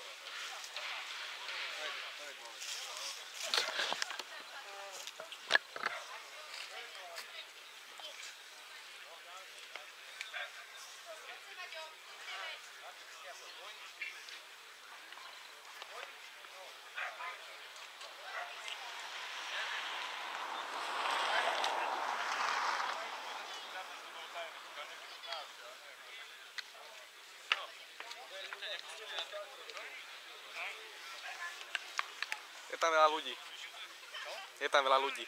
Je tam veľa ľudí. Je tam veľa ľudí.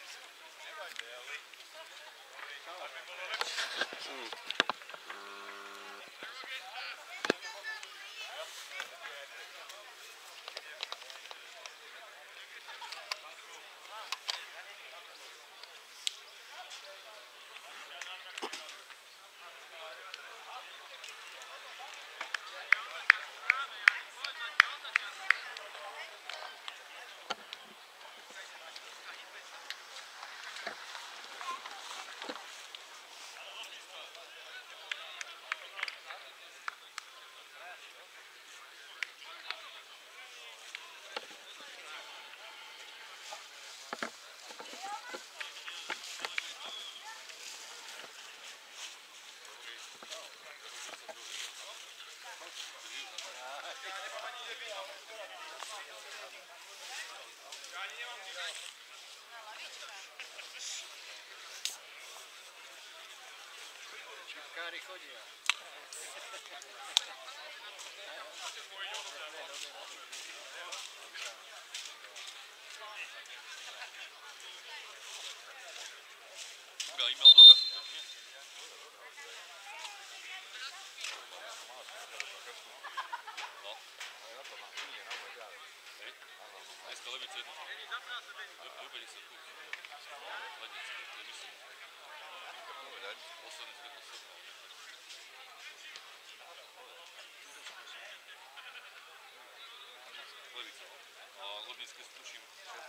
Kári chodia. Ja imel doraz, nie? No. Hej? Dneska Levice jedno. Do 50 kúk. Ledecké, to je myslím. Posledný svetlo sedno. Levice, no. A Lebnické stuším.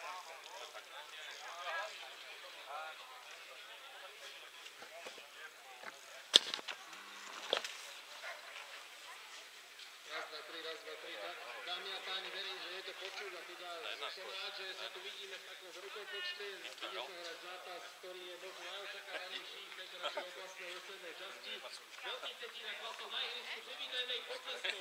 Raz, dva, tri, tak. Dámy a páni, verím, že je to počuť a teda som rád, že sa tu vidíme v takom veľkom počte. Bude sa hrať zápas, ktorý je možno najočakávanejší v tejto našej oblastnej výslednej časti. Veľký Cetina klasov na ihrisku, privítajme ich potleskom.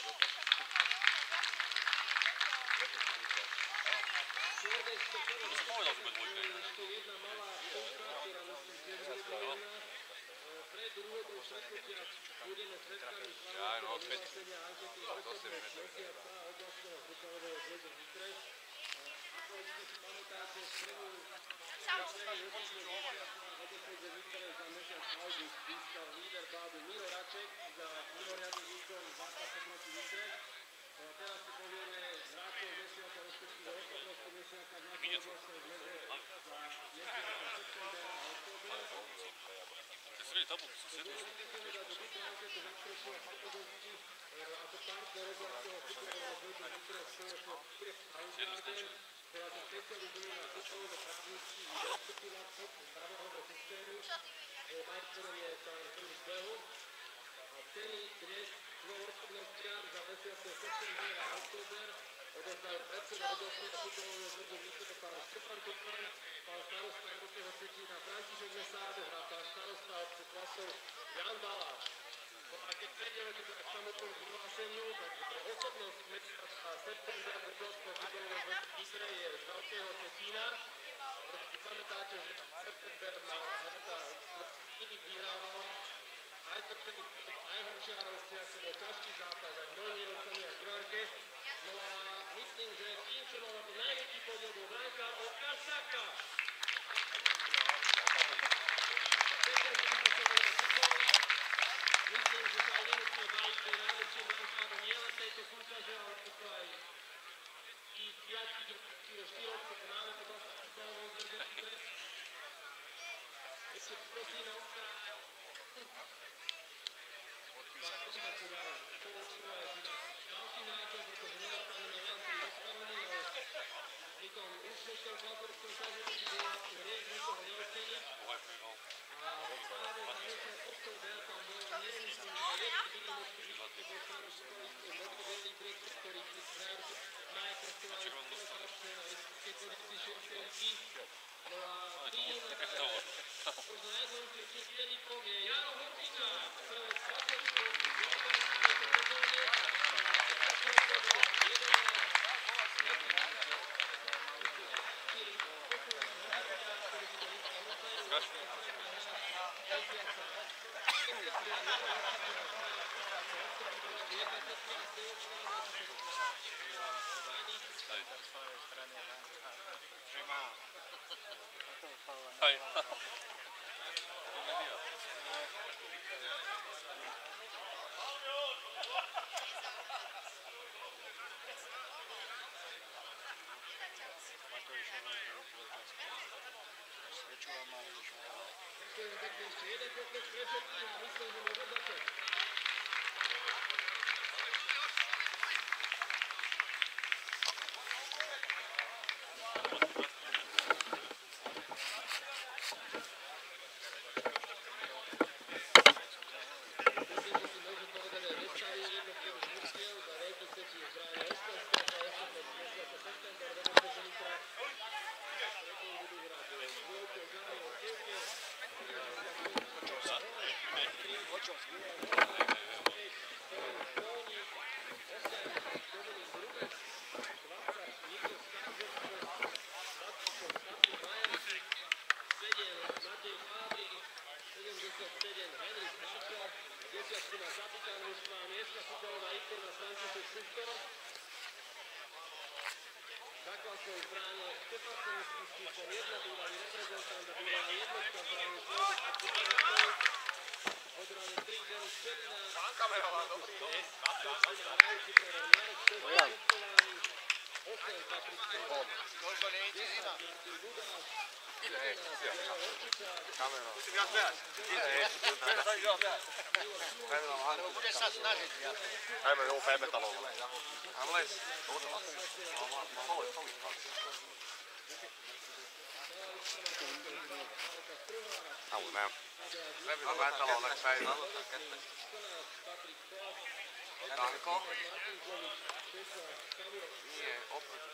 Švordejsko prvé započítanie, ešte jedna malá pouka, ktorá myslím tiež bude príjemná. Pred úvodom stretnutia budeme svedkami slavnostného vyhlásenia ankety osobného mesiaca oblastného futbalového zväzu Nitre. Ako iste si pamätáte, prvú osobného mesiaca oblastného Nitre za mesiac august získal líder bádu Miro Raček za mimoriadny výkon v zápase proti Nitre. Teraz si povieme hráčov mesiaca, respektíve osobnosti mesiaca v našom oblastnom zväze za mesiaca september a október. Sredie tabulky sú sedmi. Chceme dať do tejto anketu zastrešila osobnosti ako partner oblastného futbalového zväzu Nitre spoločnosť Augarden, ktorá sa špecializuje na futbalové praktiky i respektíváciu pravého systému. Partnerom je pán Filip Behu. Ceny dnes dvom osobnostiam za mesiace september a október odovzdajú predseda oblastného futbalového zväzu Nitre pán Štefan Kotman, pán starosta Veľkého Cetina František Mesáro a pán starosta obce Klasov Jan Baláš. A keď prejdeme teda k samotnému vyhláseniu, tak osobnosť mesiaca september v oblastného futbalového zväzu Nitre je z Veľkého Cetina. Si pamätáte, že september na hrata Niny vyhrával aj trpených, aj Hrnčiarovci, ak to bol ťažký zápas, aj Hrojnírovcami, aj Krárke. No a myslím, že tým, čo mal ako najväčší podiel bol brankár Oskar Saka. Myslím, že sa aj nemusíme baviť, že najväčším brankárom nielen tejto súťaže, ale toto aj tých 5-4 rokov máme v oblasti futbalového zväzu Nitre. Ešte prosíme Oskara. Poďme teda spoločne aj ďalším hráčom, pretože nedostaneme len pri ospravedlnení, ale pri tom úspešnom chlapeckom kažení by bolo asi hriech nikoho neoceniť. A práve za mesiac október tam bolo, nemyslím, že jedný výnimočný výsledky zo strany futbalistov Modrobielých Britov, ktorí štvorky. No a príde na možno najzaujímavejší stredný kom je Jaro Horčíka, strelec 24. Ešte jeden pokles pre všetkých a myslím, že môže začať. Základnou zbraňou Stefanský s číslom 1 bývalý reprezentant a bývalá jednotka v bráne Slovenska Superstoj. Od ráne 3 Denis Čelina, Markus Kos, Čelina Rajci, tréner Marek Štefanský, 8 Patrik Stolov, 10 Martin Budáš, 11 Jaro Horčica, 12 Bude sa snažiť viac. Ajme, jobb färgmetallolva. Han läs. Au, näin. Färgmetallolva päivä. Tanko. Niin, oproti.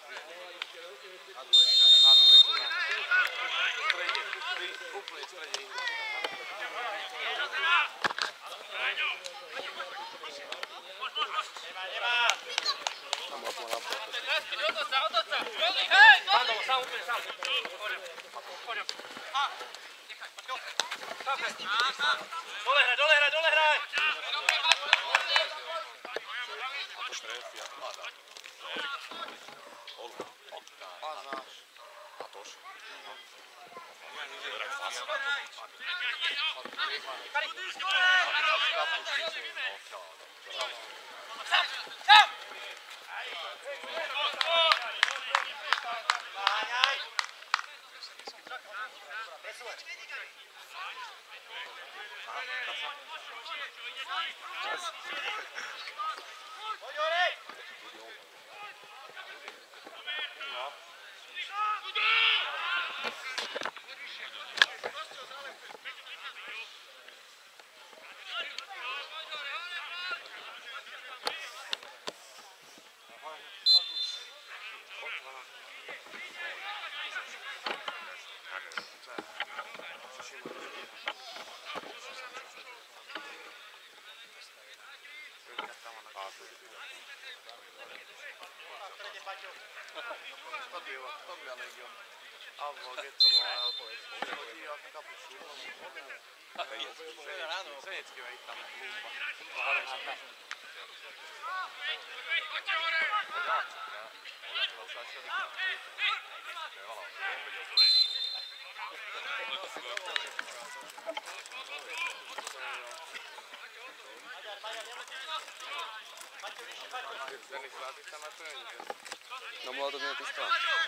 Dole hraj! No mulla on vielä pistää.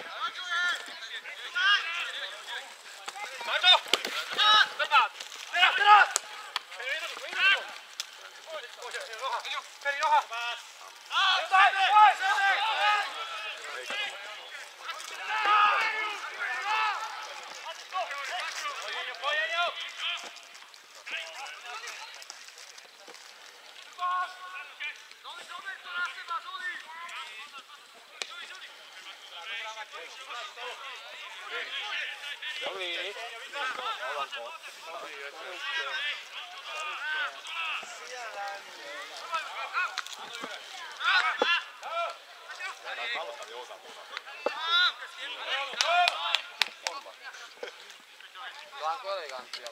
Macho! Teräs! Teräs! Peri Roha! Dobrý. Blanco elegancia.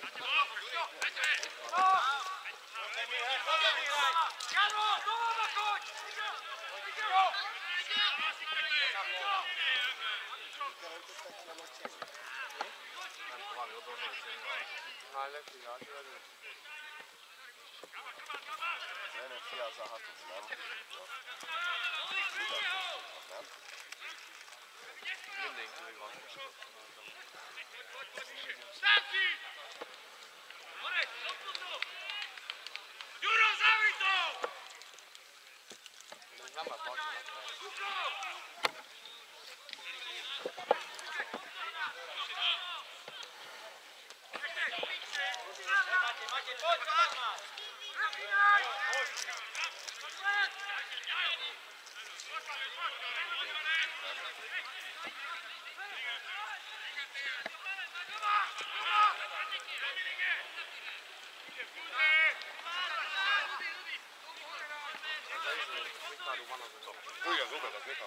Kuinka supetat Mika?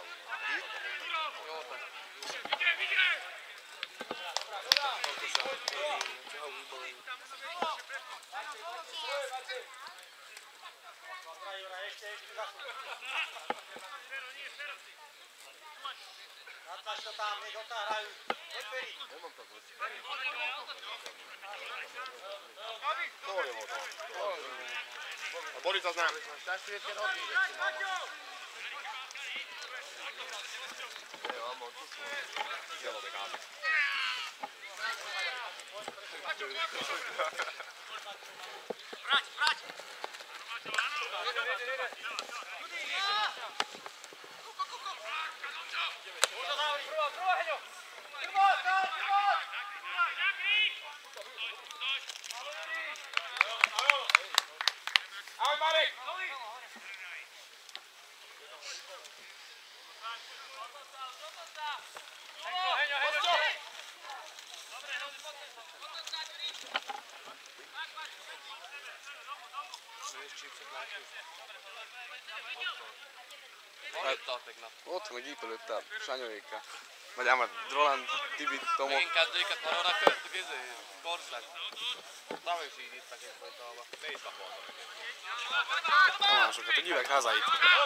Natlač to tam, nech otáhrajú. Poď Peri. To je voda. A Borica znam. Evo, amo tu smo. Cijelo dekade. Vrať, vrať. Prvo, Heňo. Prvo, tam, prvo. Ahoj, Marek. Heňo, Heňo. Ott van a gép előtt a Sanyoékkel. Vagy ám a Roland, Tibi, Tomo. Én kezdőiket valóra köztük, korszak. Tavaly is így ittak egyfajtában. Tomásokat, egy üvegházait.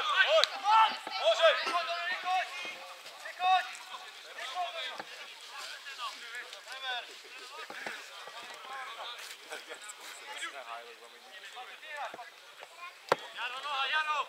Jaro, noha, Jaro!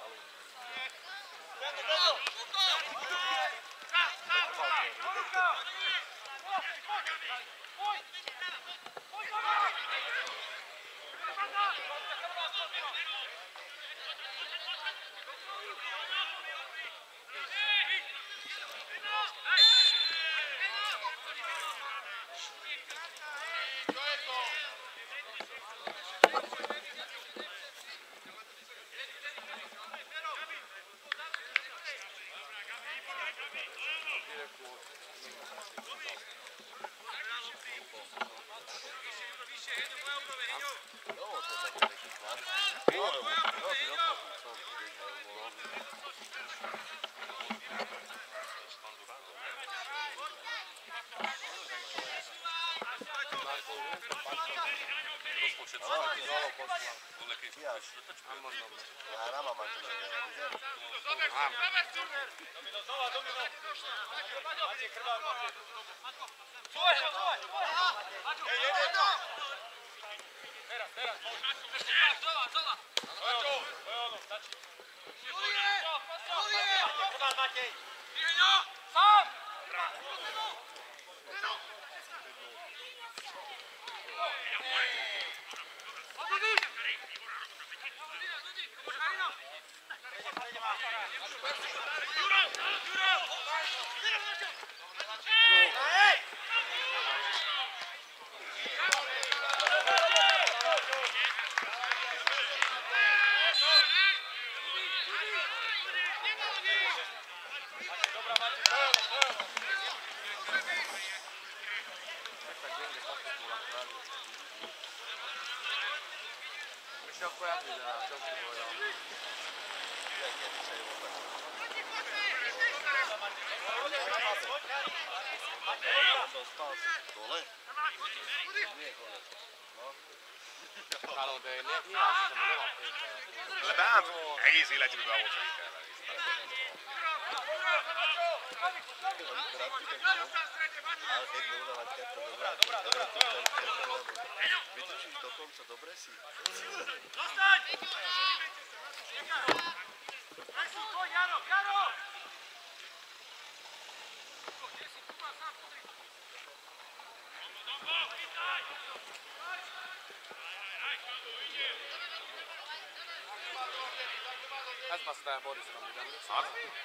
pojadli, že nás čo si povedal. Jak je to celé vôbec? On bol spal si dole? Nie, dole. No. Karol, de ei niin asti se meno. Kyllä tää on egész életében beoltani kell. Ale keď neudávať kartu dobrá, vydržíš do konca, dobre si. Zostaň! Jaro, Jaro! Tässä vastaan Borisilla mitä nyt Saat?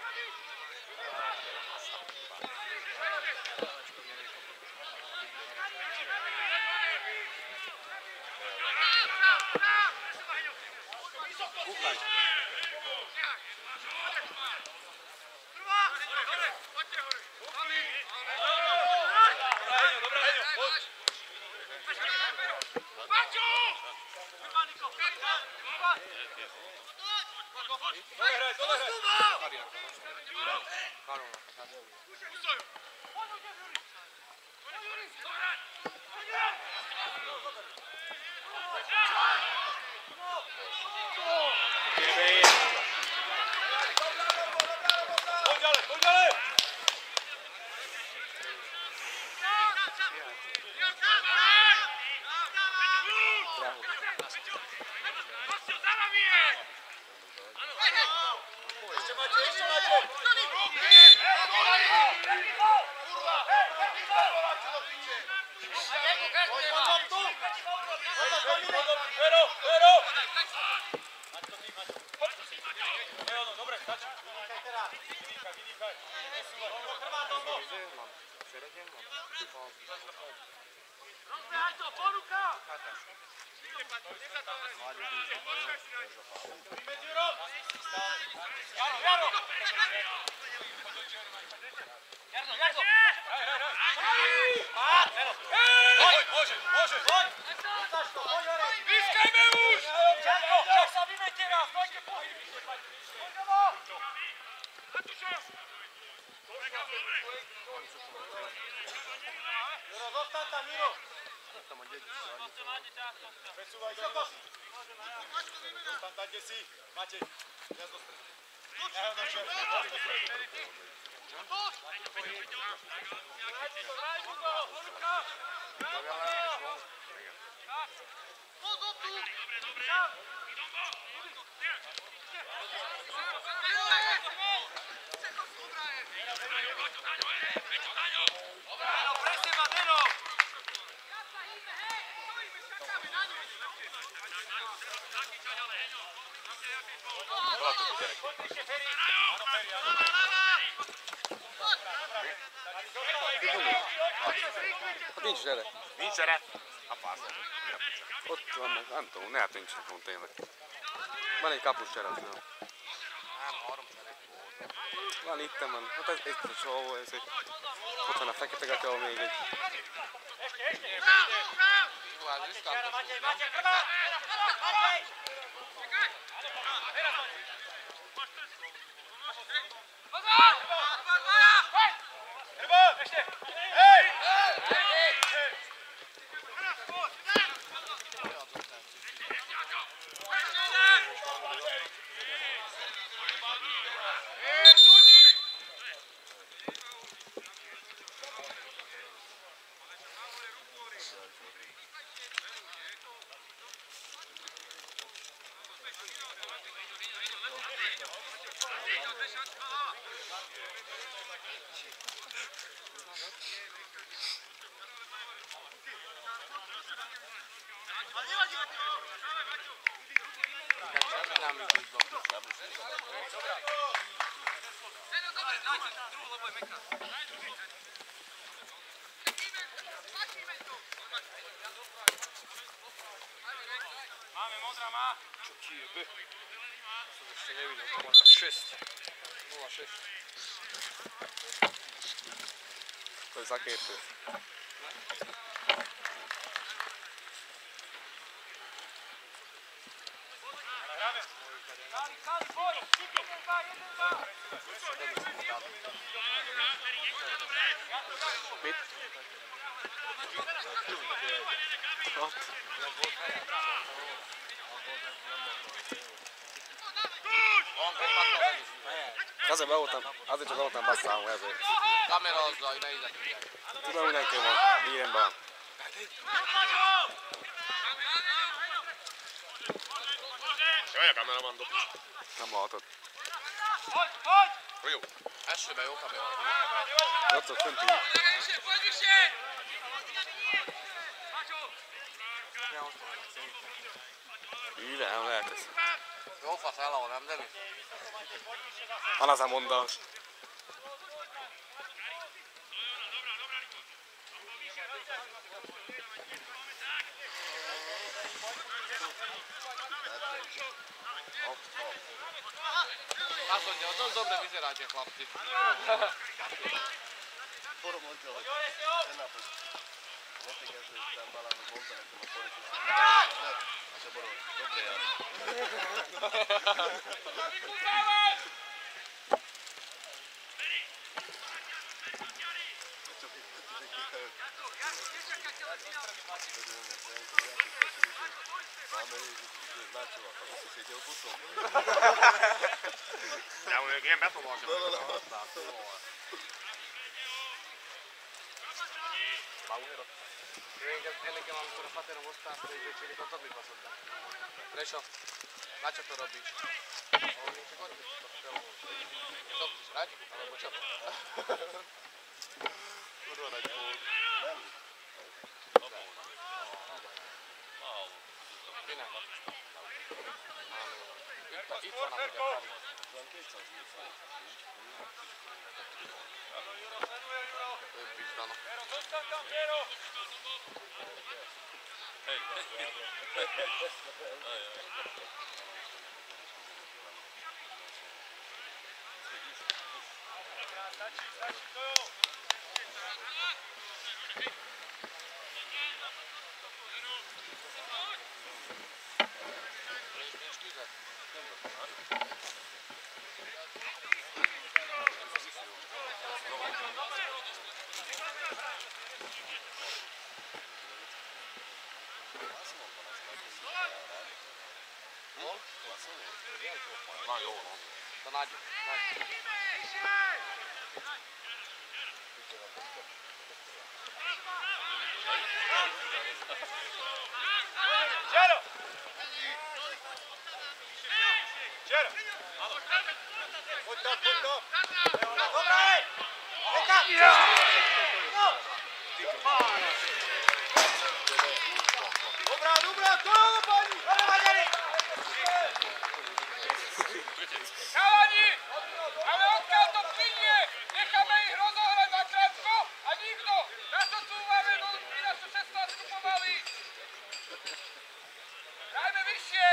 Kukaan. Vincere! A passa. Anto, ne a vincere con te. Ma nei capus c'era il gioco. Vaan itse man. Ota itse show ja se. Otan fekete katsoa vielä. Máme modrá má. Čo ti jebe? Som ešte nevidel, to má tak 6. 0,6. To je za kértő. Kali, poď! 1-1. Se velotaan vastaan mun jäsen. Kamerossa ei näitä. Tulee minäkin vaan 5 vaan. Joo, ja kameraman tuppi. Sama otot. Ruju. SYB on kamera. Otot syntyy. Hyvä on lääkäs. Jofa Salo, nämä tevi. Anna sä montaa. Kasvot, on dobre vyzeráte, chlapci. Formointi oli enää pois. Jättikäs olisi tämän palannut monta, että mä poliisin. Se moro, dobre jäädä. Tää on oikein pätolaasia. Ennen kuin mám paterom ostávky, že či to by pasol. Prečo? Na čo to robíš? On niečo chodí. Čo chceš hrať? Alebo čo? Kurva hrať pôl. Minä. Itva na mitä pari. To je pizdano. No joo, no. To nađu. Čero! Čero! Poď to! Dobre! Neka! Dobrá, to je pani! Chalani! Ale odkiaľ to plynie? Necháme ich rozohrať na krátko a nikto! Nasocúvame do 16 pomaly! Dajme vyššie!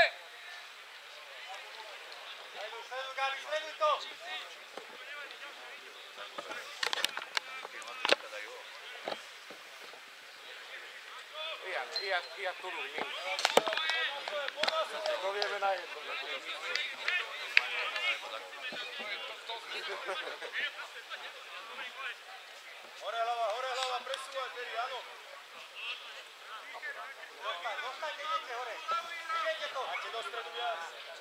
Sleduj to! Iak Turun, niin. To vieme na jedno. Hore hlava, presúvaj, Terry, áno. Zostaňte, idete hore. Idete to. Máte do stredu viac.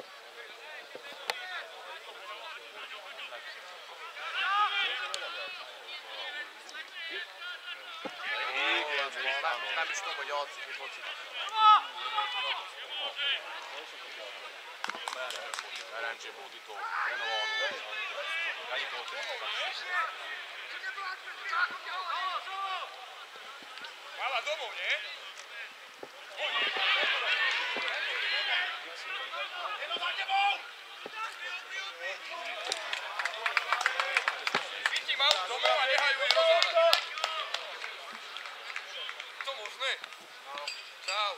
Nämä pystyy olla jootsi, niin potsi. Ränci è voluto rinnovare. Dai tutti. Mala domov, nie? Jedno za tebou! Cítim aut domov a nehajú ich rozhodať. To možné? Čau.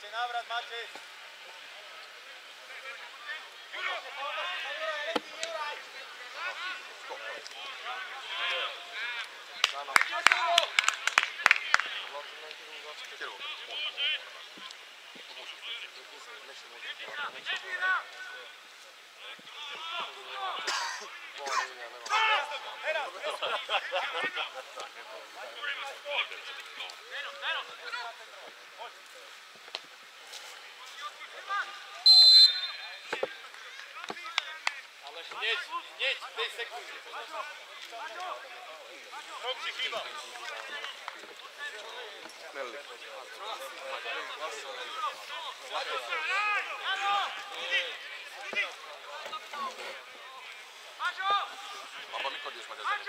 návrat, Matej. Ale hneď, 5 sekúnd. Rok ti chýba. Nelli. Papa, mikor jössz meg ezzel?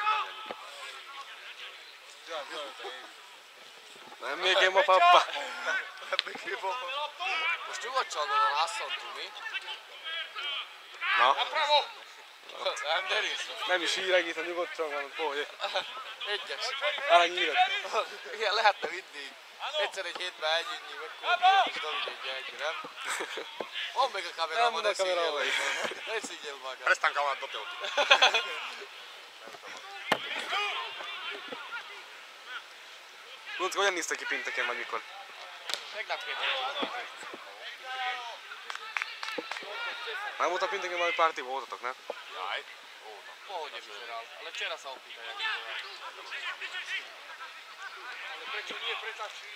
Nem még én ma, papa. Most nyugodtságban a Hassan Tumi. Na? Nem, de részt. Nem is híregít, a nyugodtságban, hogy Egyes. Arany híret. Igen, lehetne mindig. Egyszer egy hétben együttnyi, megkódolni, és David egy, nem? Van még a kamerában, ne szígyel. Ne szígyel magad. Prestan kauan toteutti. Luncka, hogyan néztek ki pénteken vagy mikor? Tegnap kéne. Már volt a pénteken valami pártiba voltatok, ne? Jaj. Pohodne vyzeral, ale včera sa opýtaj, jak vyzeral. Ale prečo nie pretačí?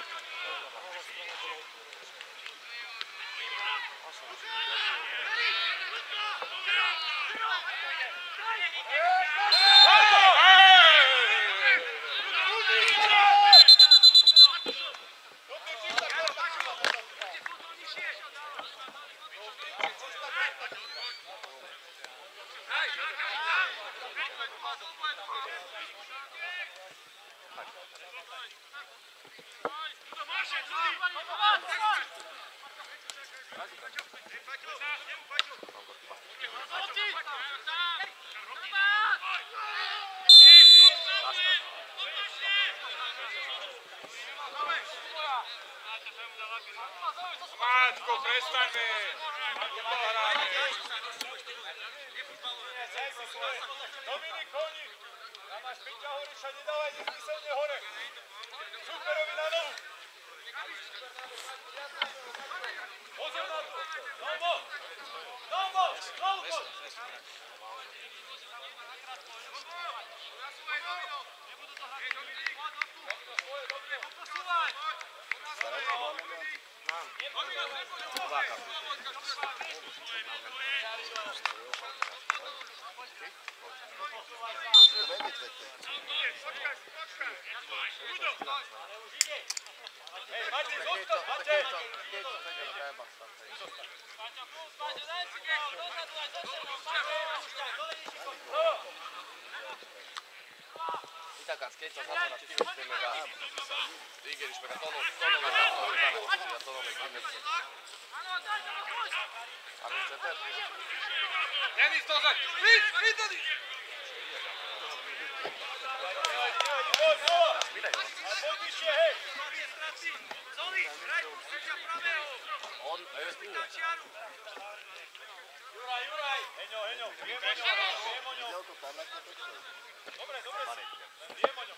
Matko, prestaňme. Dominik, koni. Tam máš Peťa Horiša, nedávaj nezmyselne hore. Superovi na nohu. Pozor na to. Novo. Novo. Novo. Hej, Matej, zostav, Matej! Itakác 260-at kivittél meg a... Igen is, meg a Tono meg a Tono még mindent. 35-et? Denis, dozad! Fritz, Fritz! Mire jó? Poď vyššie, hej! On, ő túl. Juraj! Heňo! Viem o ňom! Dobre, viem o ňom.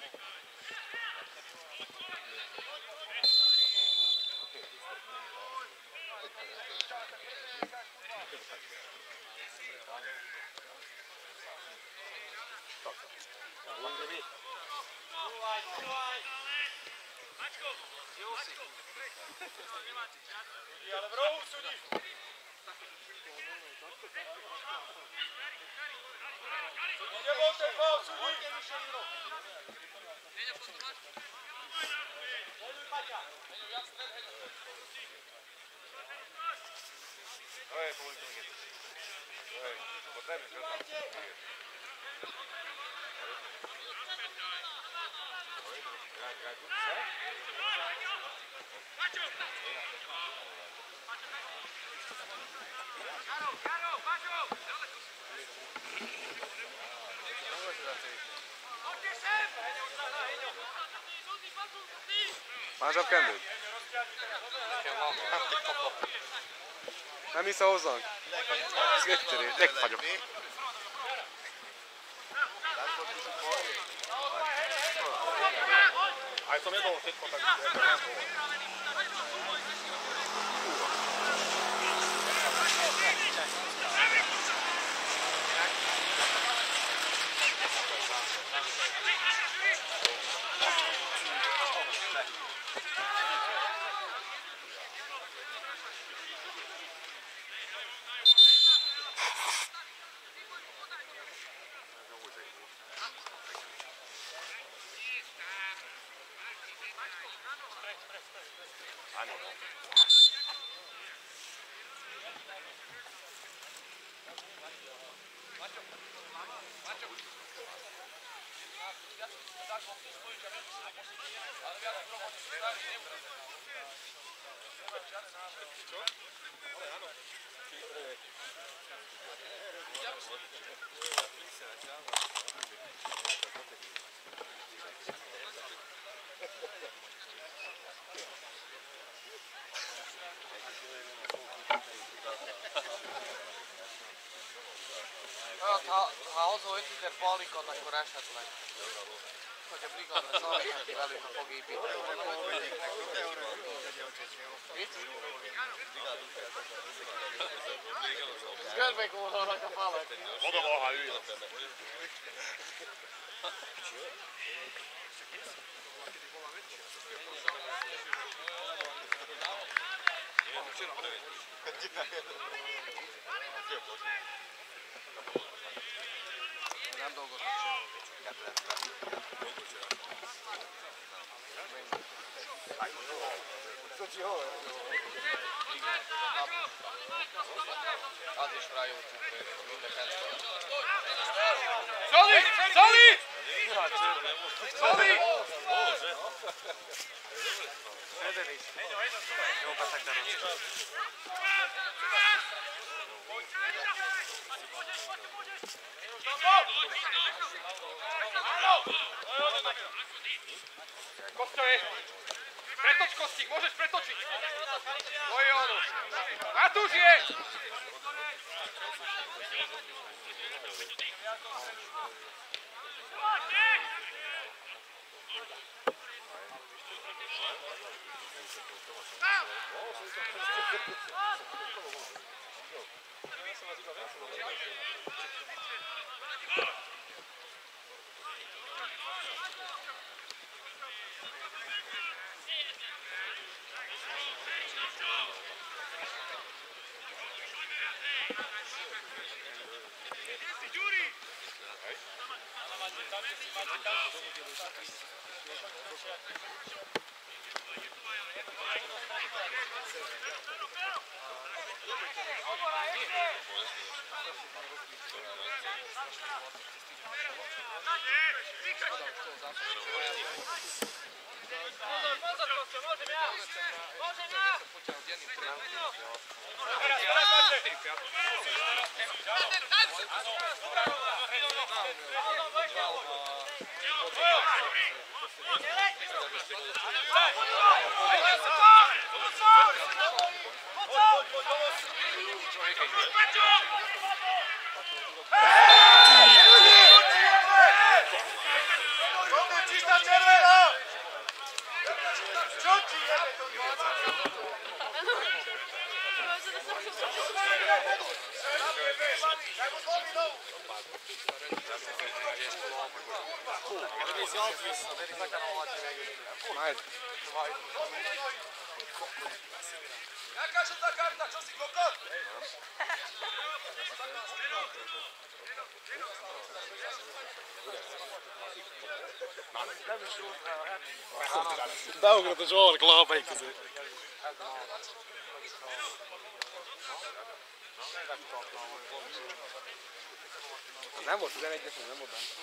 Ale v rohu sudí. Nebol ten faul, sudí. Poďuj, Maťa. Máš zsebkendőt? Nem hisz hozzánk? Szvétteri, megfagyok. Aj som jedol všetko, tak... Ha hozol 5 liter pálinkot, akkor esetleg. Hogy a brigadra szalítani velük, ha fog építeni. Mit? Ez görbe kódolnak a falak. Oda van, ha üljön. Nem dolgoznak semmi. Az is rá jó cukor, mindeken. Zoli! Zoli! Zoli! Jó beteg derossz. Kosťo, pretoč Kostík, môžeš pretočiť. Oj, ono. Matúš je! Jaká žltá karta, čo si kokot? Beugrott a Zsolt lábai közé. Nem volt 11-es, nem volt bent.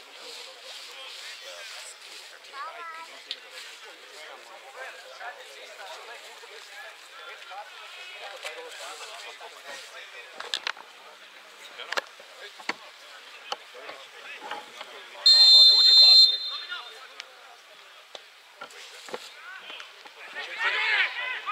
Úgy ipáz még.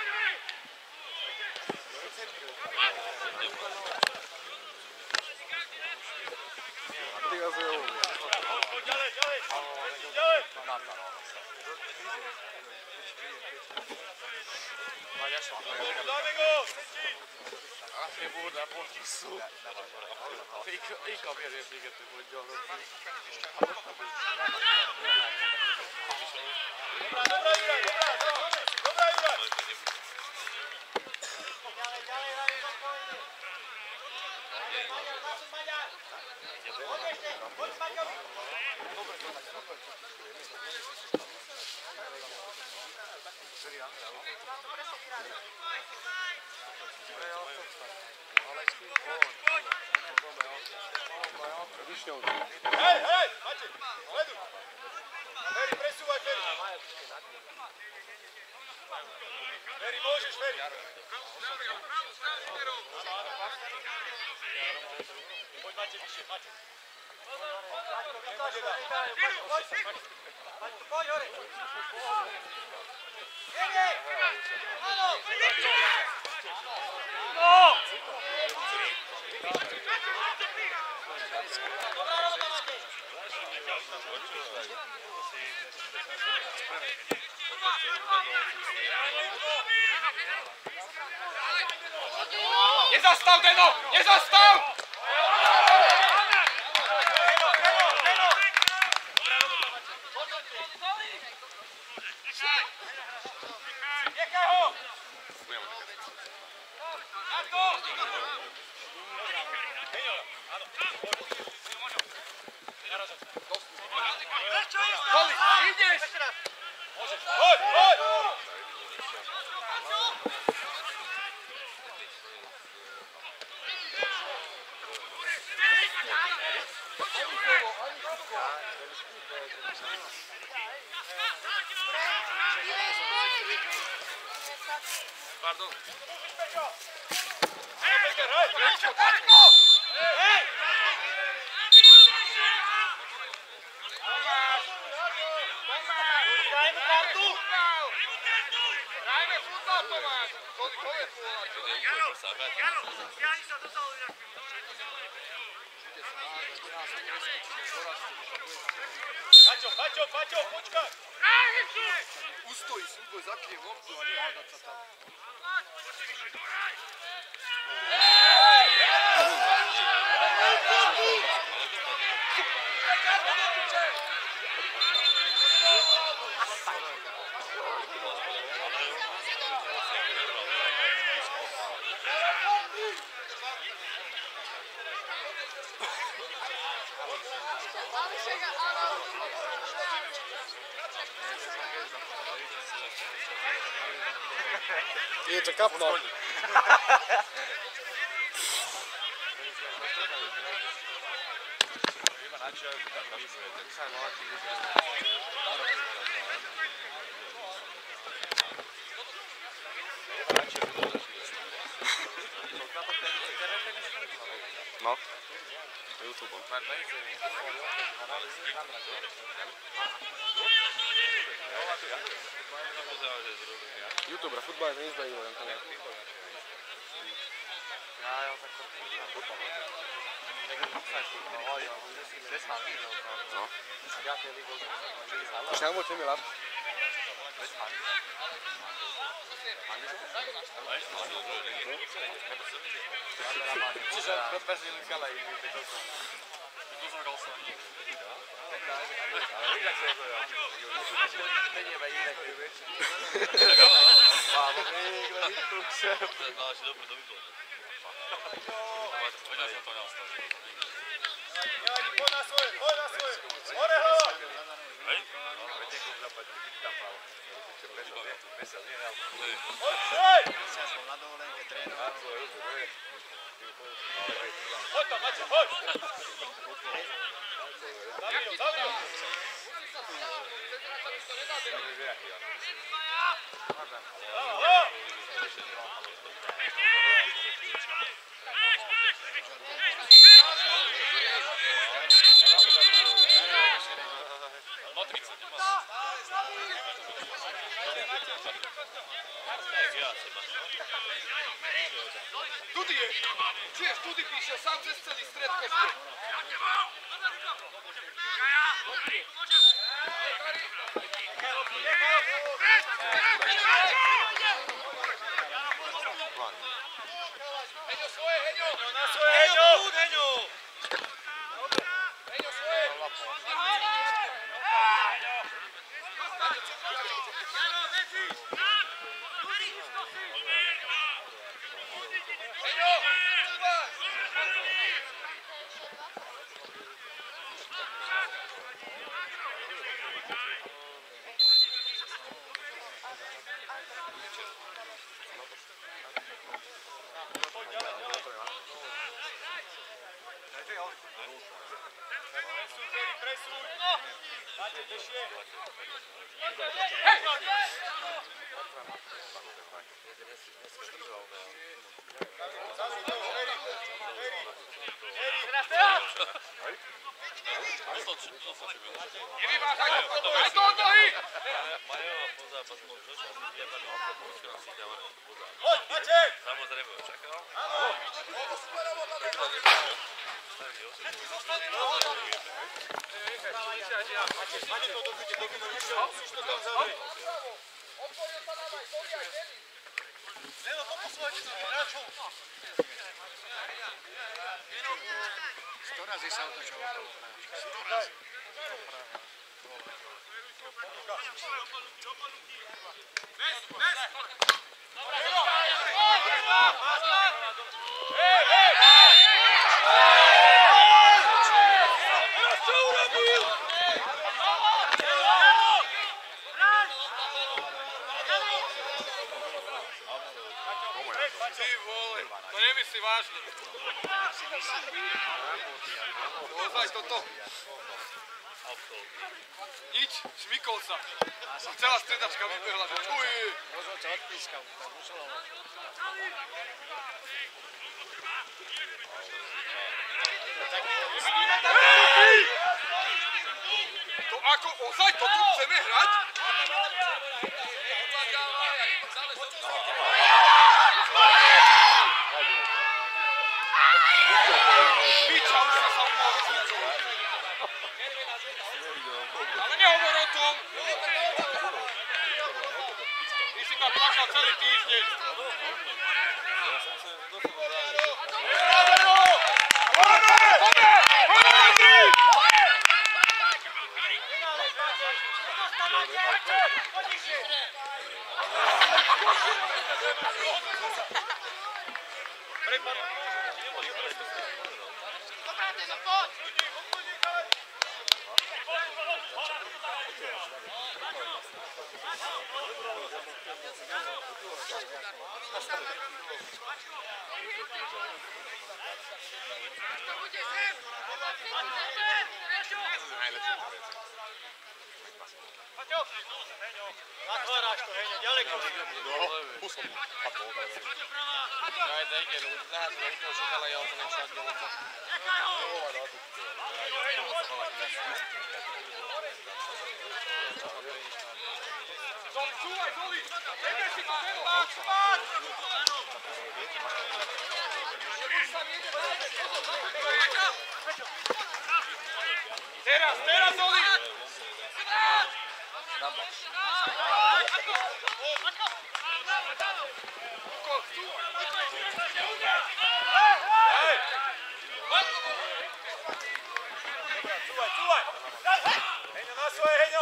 Dove go! Che buona, porti su. I capire che ti vuoi giocare. Dobra Juraj! Hej, Maciej, sleduj! Feri, presúvaj, Feri! Feri, môžeš, Feri! Poď, Maciej, vyššie, Maciej. Nemôže dať. Poď, hore! Nezastav, Deno! Nezastav! Nechaj ho! Na to! Koli, ideš! Poď, poď! Pardon. Dajme kartu! Dajme futbal, Tomáš! Koľko je Stiahni sa dozadu inak. Paťo, počkaj! Ustoji, súboj, zakrie loptu a nehádať sa tam. Je to kapno. No, YouTube. YouTube, futbal je neizdajú len to. No. Už nebol tým milá. Čiže bezpečný skala i Poď na svoje! Hore ho! Poď tam, Maťo, poď! Zavri ho! Tudy je! Čiže tudy píše, sám cez celý stred košky. Aj to od nohy! Samozrejme očakal. Sto razy sa otočil okolo. 100 razy. To nemyslí vážne. Ozaj toto. Nič, šmykol sa. Celá stredačka vybehla, že čuj. Možno ťa odpískal, tak muselo. To ako, ozaj toto chceme hrať? Piča, už sa mu mohol vyskúčovať. Ale nehovor o tom. Ty si ma plakal celý týždeň. Zatváraš to, Heňo, ďaleko. Zoli, čúvaj, Zoli! Nebej si to, Zoli! Teraz, Zoli! Čúvaj! Heňo, na svoje, Heňo!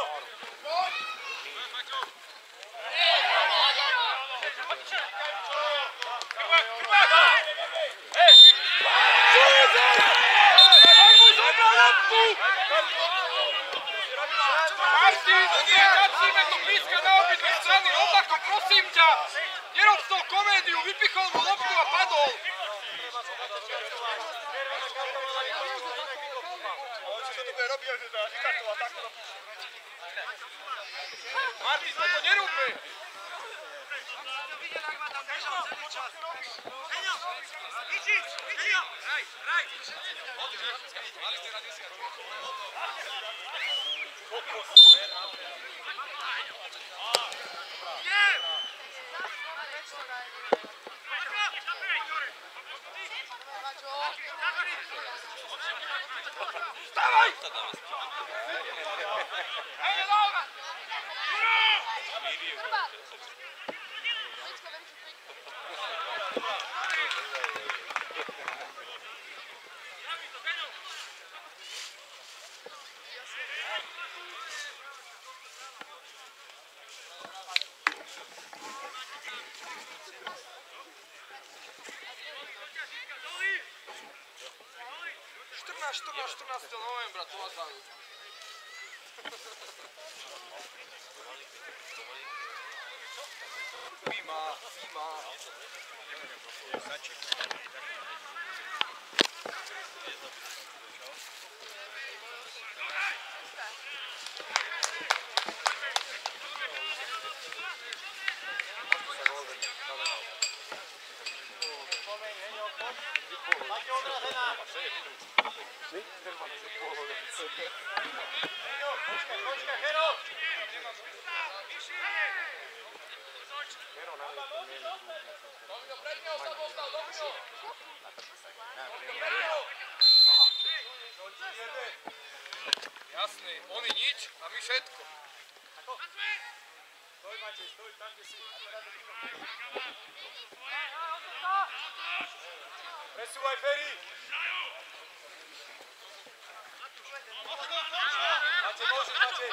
Martin, nekápsime to píska na obidve strany, Oblako, prosím ťa! Nerob z toho komédiu, vypichol mu loptu a padol! Martin, toto nerúbme! Wstawaj! Hej, dobra! novembra, tu vás tam. Fíma. Jasný, oni nič a my všetko. Stoj, Matej, stoj, tam, kde si. Presúvaj, Ferry. Matej, môžeš, Matej.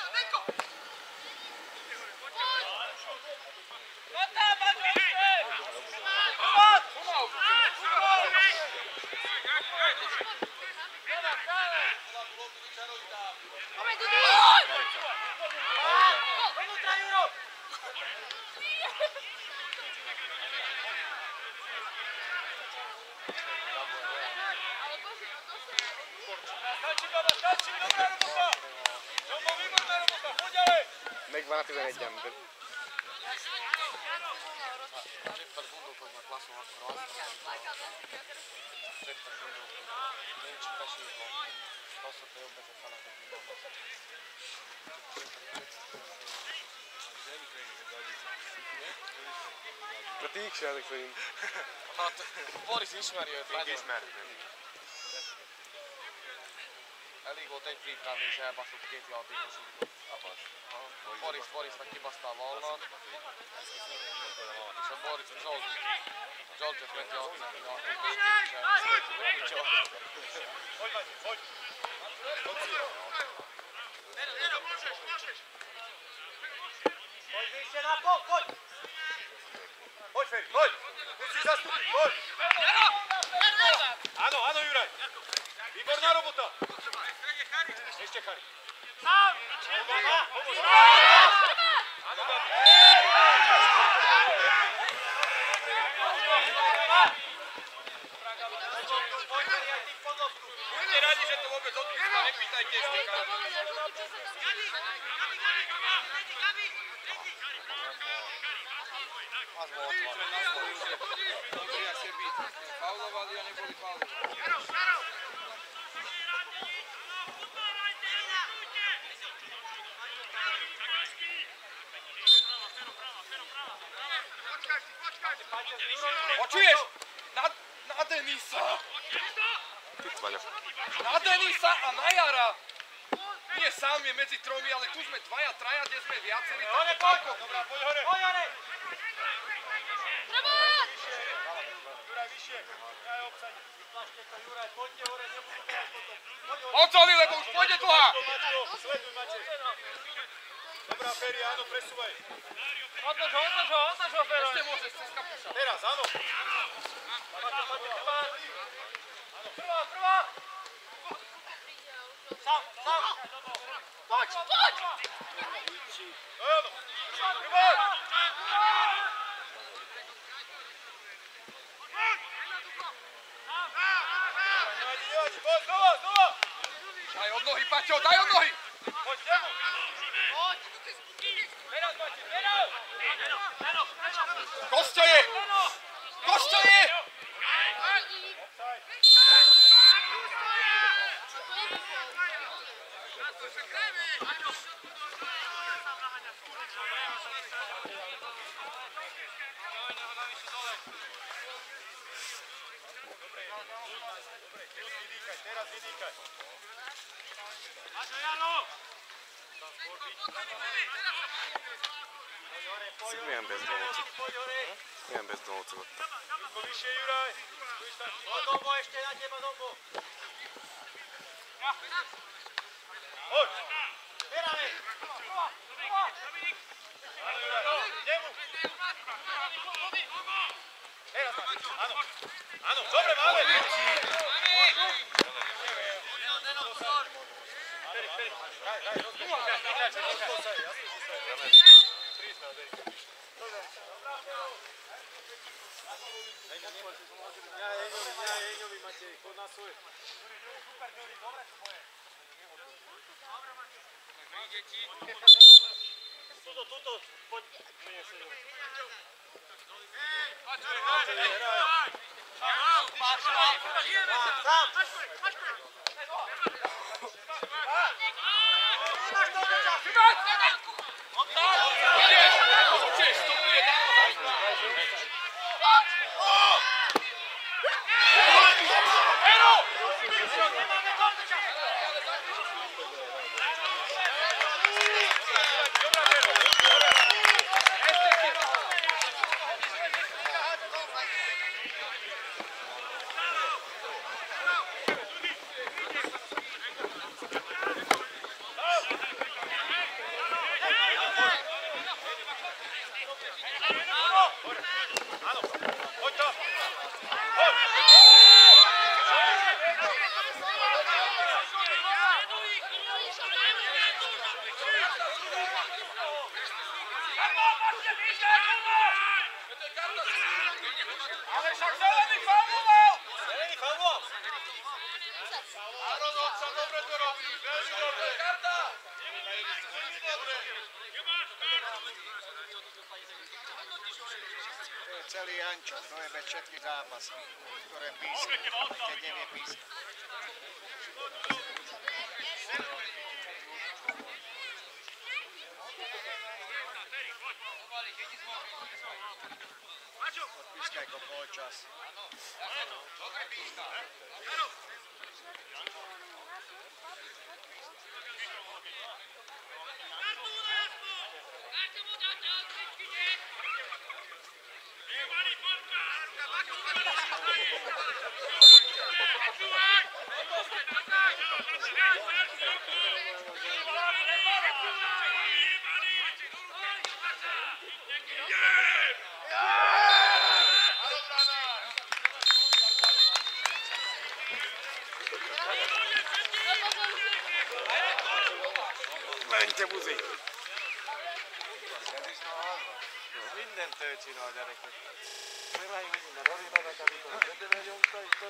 Meg van a 11 ember. Cseppet gondolkoznak Lasszon akkor azt, cseppet gondolkoznak. Nincs besírva. Lasszot a jobb ezek alatt, mint gondolsz. A ti is ezek szerint. Hát, Boris ismeri őt. Én ismerem. Elég volt egy free és elbaszott két játékosunk. Borisnak kibaszta a vallat. És a Boris Zsoltot vett játszani a játékosunk. Hogy vagy, hogy? Hogy vyjšte na bok, poď! Poď, Ferry, poď! Musíš zastúpiť, poď! Áno, áno, Juraj! Výborná robota! Ešte Chari. Pomôž! Áno, Gabi! Buďte radi, že to vôbec odpísla, nepýtajte ešte. Faulovali a neboli faulovali. Počuješ? Na Denisa! Ty vagyok. Na Denisa a na Jara! Nie sám je medzi tromi, ale tu sme dvaja, traja, kde sme viacerí. Hore, poď! Dobrá, poď hore! Poď hore! Juraj, vyššie! Juraj, obsadí. Vytlačte to, Juraj, poďte hore, nebudete potom. Poď hore! Odzoli, lebo už pôjde dlhá! Sleduj, Matej. Dobrá, Ferry, áno, presúvaj. Otoč ho, Fero. Ešte môžeš cez kapuša. Teraz, áno. Prvá! Sám! Poď! Áno! Prvá! Poď, znova! Daj od nohy, Paťo, daj od nohy! Poď, demu! Poď! Teraz, Maťo, teraz! Kosťo je! Kosťo je! Teraz vydýkaj. Viem bez domovci. Viem bez domovci od tam. Dombo, ešte na teba, Dombo. Poď! Berame. Idemu! Áno, áno, dobre, máme! Jeňovi, Matej, chod na svoj. Tuto, poď. Ale však zelený fauloval! Zelený fauloval. Áno, sa dobre to robí, veľmi dobre. Karta! To je celý Jančo, to je bez všetkých zápasov, ktoré písal, keď nevie písať. Odpískaj ako polčas. Menke buzi! Minden töltsin a gyerekek. Megállj meg minden, Rarina rakadikon, de nagyon kaj,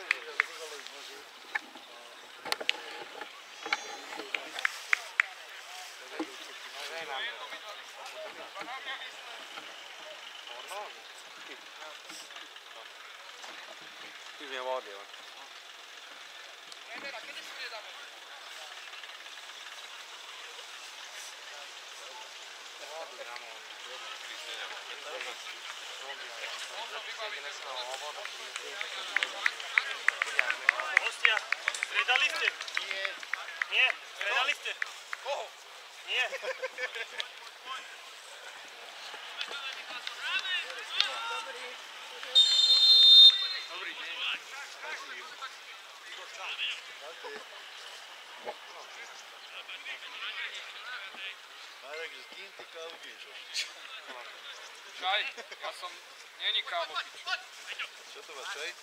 Hyvin vaativa. Hostia, stredali ste? Nie. Nie, stredali ste? Koho? Nie. Dobrý deň. Marek, s kým ty kávu piješ? Čaj, ja som... Není kávo pič. Čo to má čaj?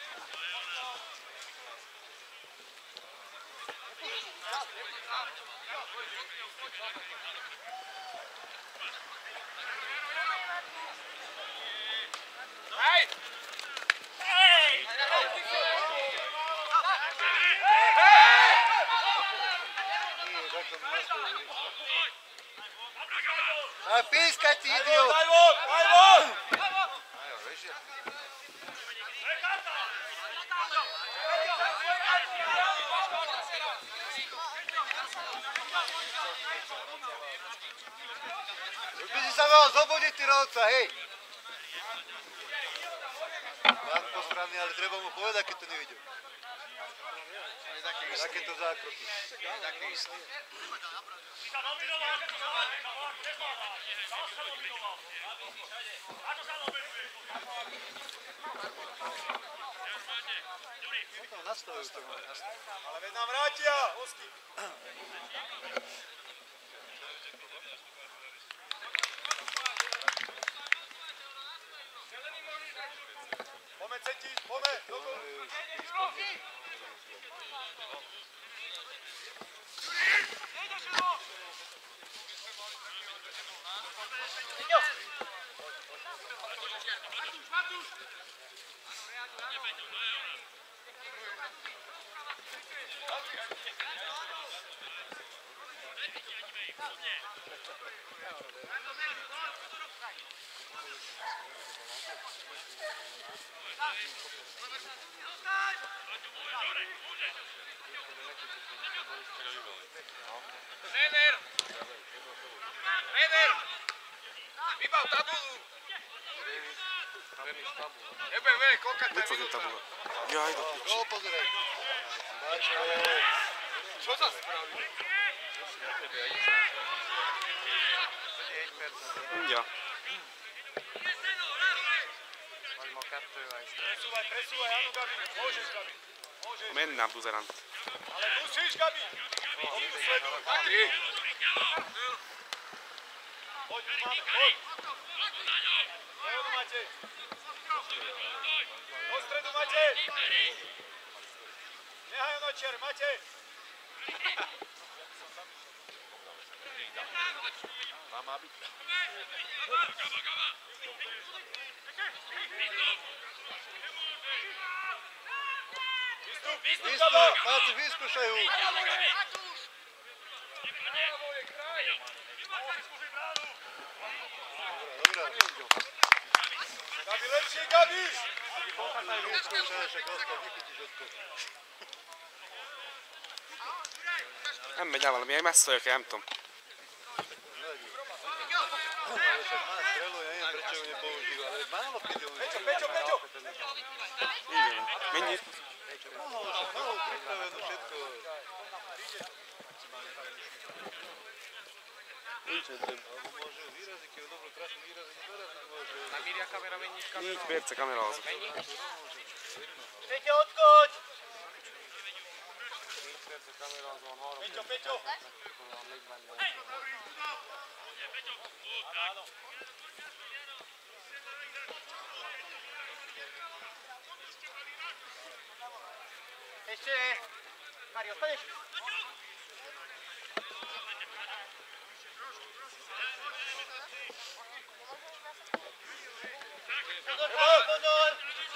Hej! A pískaj, ty idiot! Daj von, daj von! Už by si sa mal zobudiť, ty rovca, hej! Mám po strane, ale treba mu povedať, keď to nevidel. Takéto zákroky. Taký istý. No tam nastavujú to. Ale veď nám vrátia, hosty. Poďme, Ceti, poďme, do gólu. Tréner! Tréner! Vybav tabulu! Nebudem vedieť, koľka tá Vytvorím minúta. tabule. Jaj, do piči. Gól pozeraj. Čo sa spravil? Ja. Presúvaj, presúvaj, áno, Gabi. Môžeš, Gabi. Môžeš. Mennään buzerant. Ale musíš, Gabi. Dopředu sleduj. Taký! Poď, máme, poď. Prehodu, Matej. Do stredu, Matej. Nehaj ho na čiar, Matej. Tam má byť. Vystup, Gabo. Máci, vyskúšajú. Gabi, lepšie, Gabi. Vyskúšaj, však ostal, nechytíš odskok. Nem megy el valami, messze vagyok, nem tudom. Ale však má strelu, ja neviem, prečo ju nepoužíva, ale málo keď ju Peťo, Peťo. Igen. Mennyi? Mohol, však malou pripravenú všetko. Alebo môže výraziť, keď dobrú trasu výraziť, doraziť môže. Namíria kamera, meníš kamera. Nincs perce kamerázok. Peťo, odskoč. Nincs perce kamerázon, 3. Peťo, Peťo. Áno. Ešte! Mario, staneš! Pozor, pozor.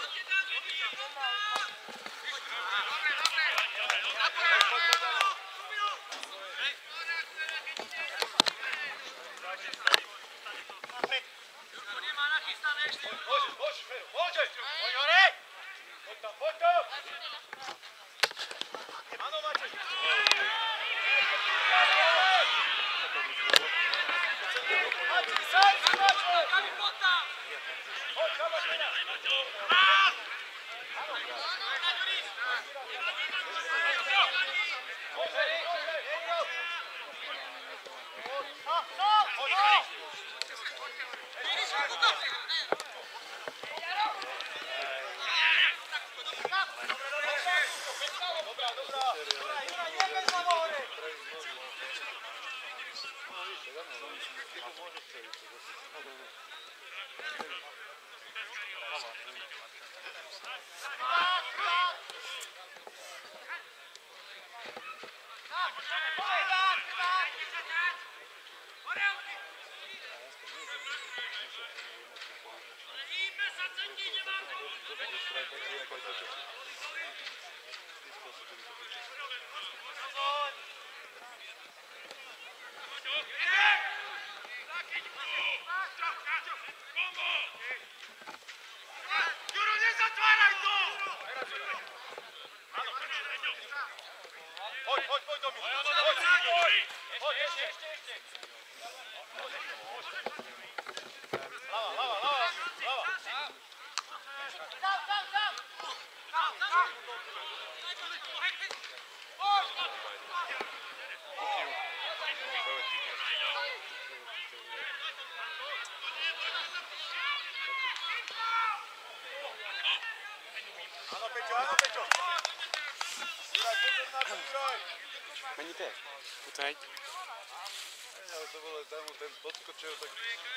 Môžeš, môžeš, Fero, môžeš. Poď hore. Poď tam, poď tam. Áno, Matej. Matej, sám si Matej. Poď, Gabo, teda. Dobrá, dobrá. Jura, nebez hlavo hore. Poď, poď, poď, Dominik. Poď, poď, ešte. Lava. Mennyi te? Tudsz egy? Ale to bolo tam, ten podskočil, tak...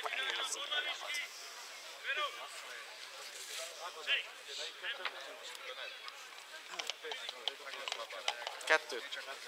Kettőt.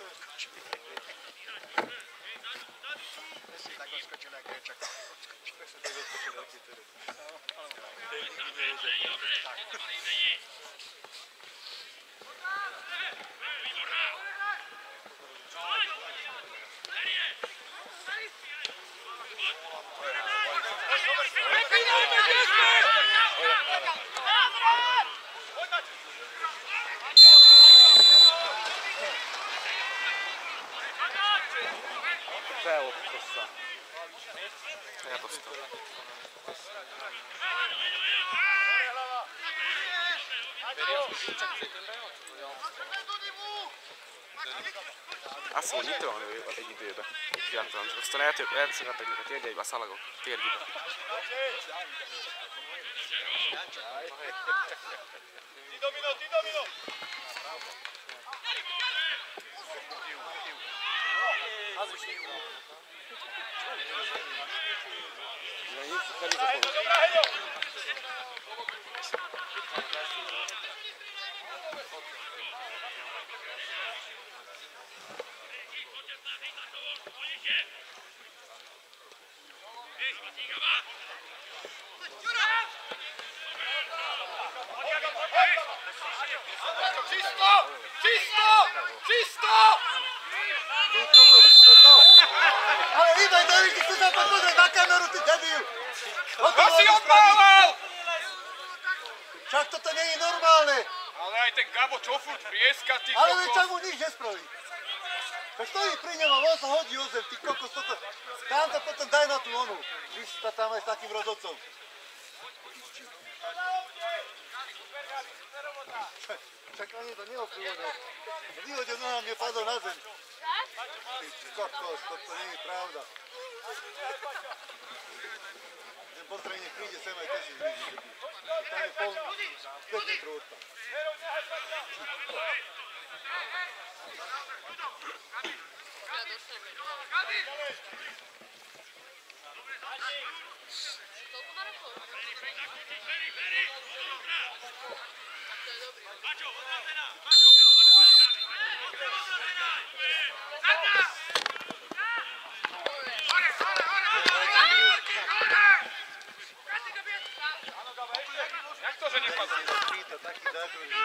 Felosztossa. Eltoszta. Azt mondja, itt van ő egy időben. Fiatalon, csak aztán elszakadtak meg a térgyeibe, a szalagok térgyébe. Ti domino! Čisto! Ale vydaj do ruky, chceš sa pozrieť na kameru, ty debil! Kto si odmával? Však toto nie je normálne! Ale aj ten Gabo čo furt prieska, ty Ale veď sa kokos. mu nič nespraví. Tak stojí pri ňom a on sa hodí o zem, ty kokos, toto... Tam to potom daj na tú onu. Vy si tam aj s takým rozhodcom. Však ani to neoplúvané. Vyhodil nohám, nepadol na zem. Ty kokos, toto nie je pravda. Ten postroj nech príde sem aj ten si zvíži. Tam je pol 5 metrov od tam. Koľko má rokov? Jak to, že nepadol? Taký dátum, že...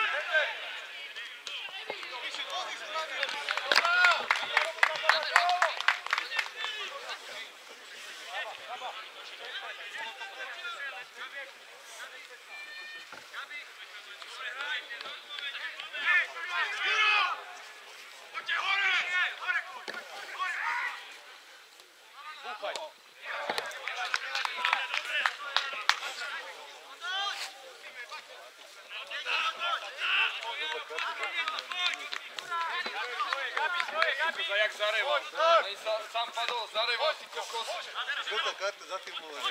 Jak zareval. Ani sa sám padol, zareval, ty kokos. Žltá karta zafilmovaná.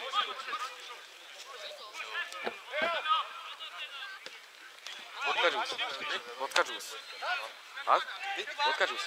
Vodka juice. Vodka juice. A? Vodka juice.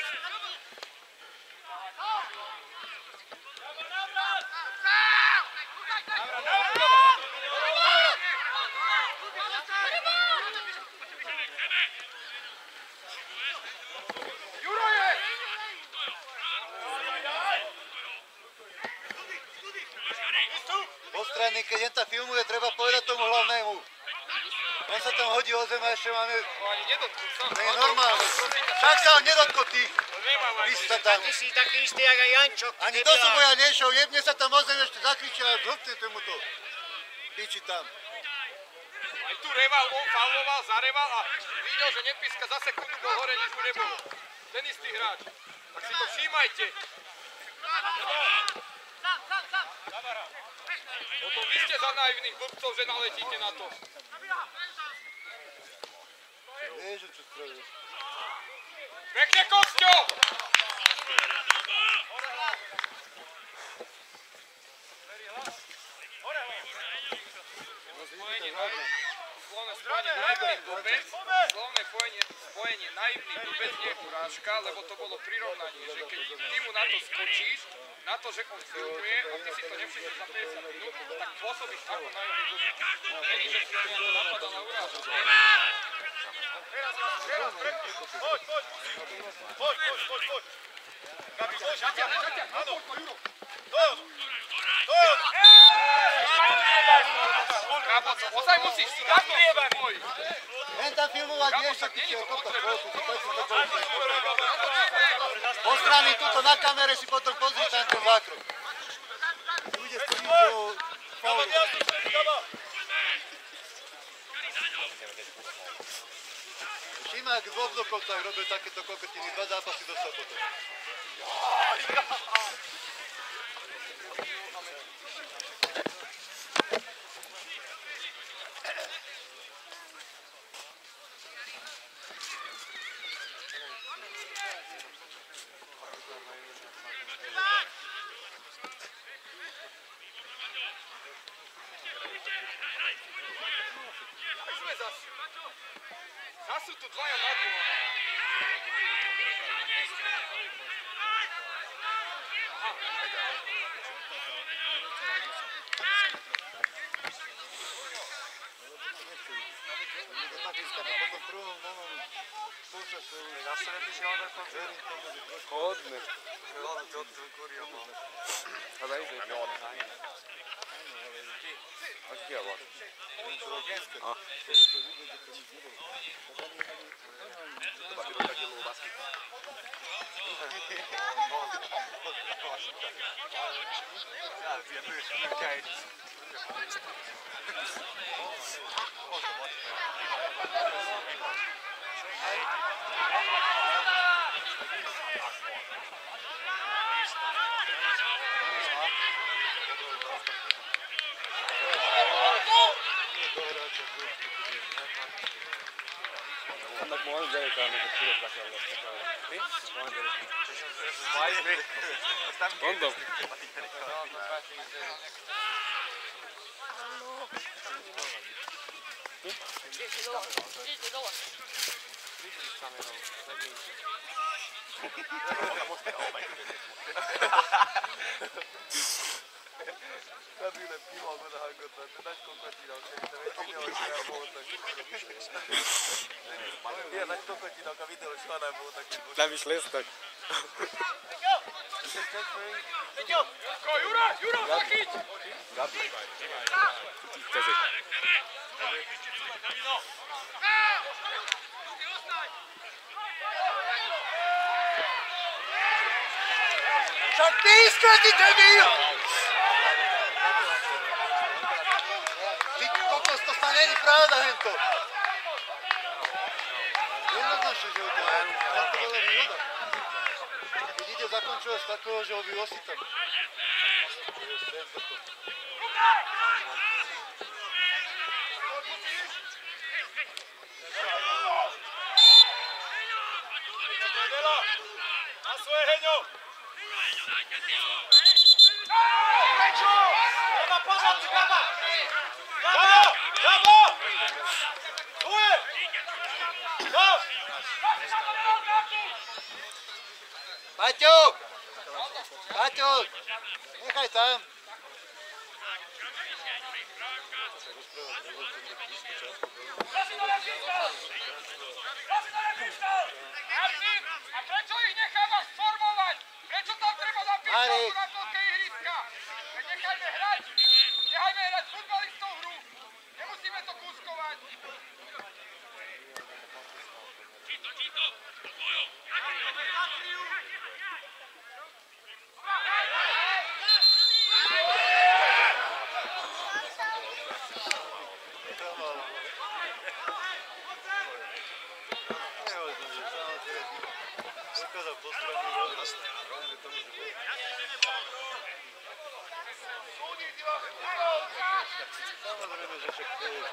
Po strane, keď jen ta filmuje, treba povedať tomu hlavnému. On sa tam hodí o zem a ešte máme... Ani nedotknul sa. To je normálne. Však sa ho nedotkol ty. Vy si sa tam... Ty si taký istý, jak aj Jančo. Ani do súboja nešiel, jebne sa tam o zem, ešte zakričil a zhltne tomu to. Piči tam. Aj tu reval, on fauloval, zareval a videl, že nepíska za sekundu bol hore, nič mu nebolo. Ten istý hráč. Tak si to všímajte. Potom vy ste za naivných blbcov, že naletíte na to. Vieš, čo spravíš. Pekne, Kosťo! slovné spojenie naivný blbec, slovné spojenie naivný blbec nie je urážka, lebo to bolo prirovnanie, že keď ty mu na to skočíš, na to, že on filmuje a ty si to nevšimneš za 50 minút, tak pôsobíš ako naivný blbec. Není, že si na mňa to napadala urážka. Poď. Gabi, poď. Áno. Kápoco, ozaj musíš si dať to. Len tam filmovať vieš, čo ty po strany tuto na kamere si potom pozri tam ten zákrok. Bude stojíť do faulu. Šimak v obdokovcach robil takéto kokotiny, 2 zápasy dostal potom. Zas sú tu dvaja na dvoch. Hodne. A daj si. A chvíľa. A. Annak ma on gyerekelnek, hogy tudok lekelni. Mi? Van gyerek. Mondom. Gabrinek kivalgod a hangot, te nagy kokotynak, szerintem egy videós olyan voltak. Ilyen nagy kokotynak a videós soha nem voltak itt. Nem is lesznek. Jura, zakíť! Gabi. Itt ezek. Však ty iskretý debil! Ty kokos, to snad není pravda hento. Jednoznačne, že ho to je. Tam to bola výhoda. Keď ide zakončovať z takého, že ho vyosí tam. To je sen za to. Na svoje, Heňo! Gaba, pozor, Gaba! Gabo! Tu je! No! Paťo! Paťo! Nechaj tam. A prečo ich nechávaš sformovať? Prečo tam treba napísať na toľké ihriska? Veď nechajme hrať! Nechajme hrať futbalistov hru! Nemusíme to kúskovať! Čito! Samozrejme, že však to je...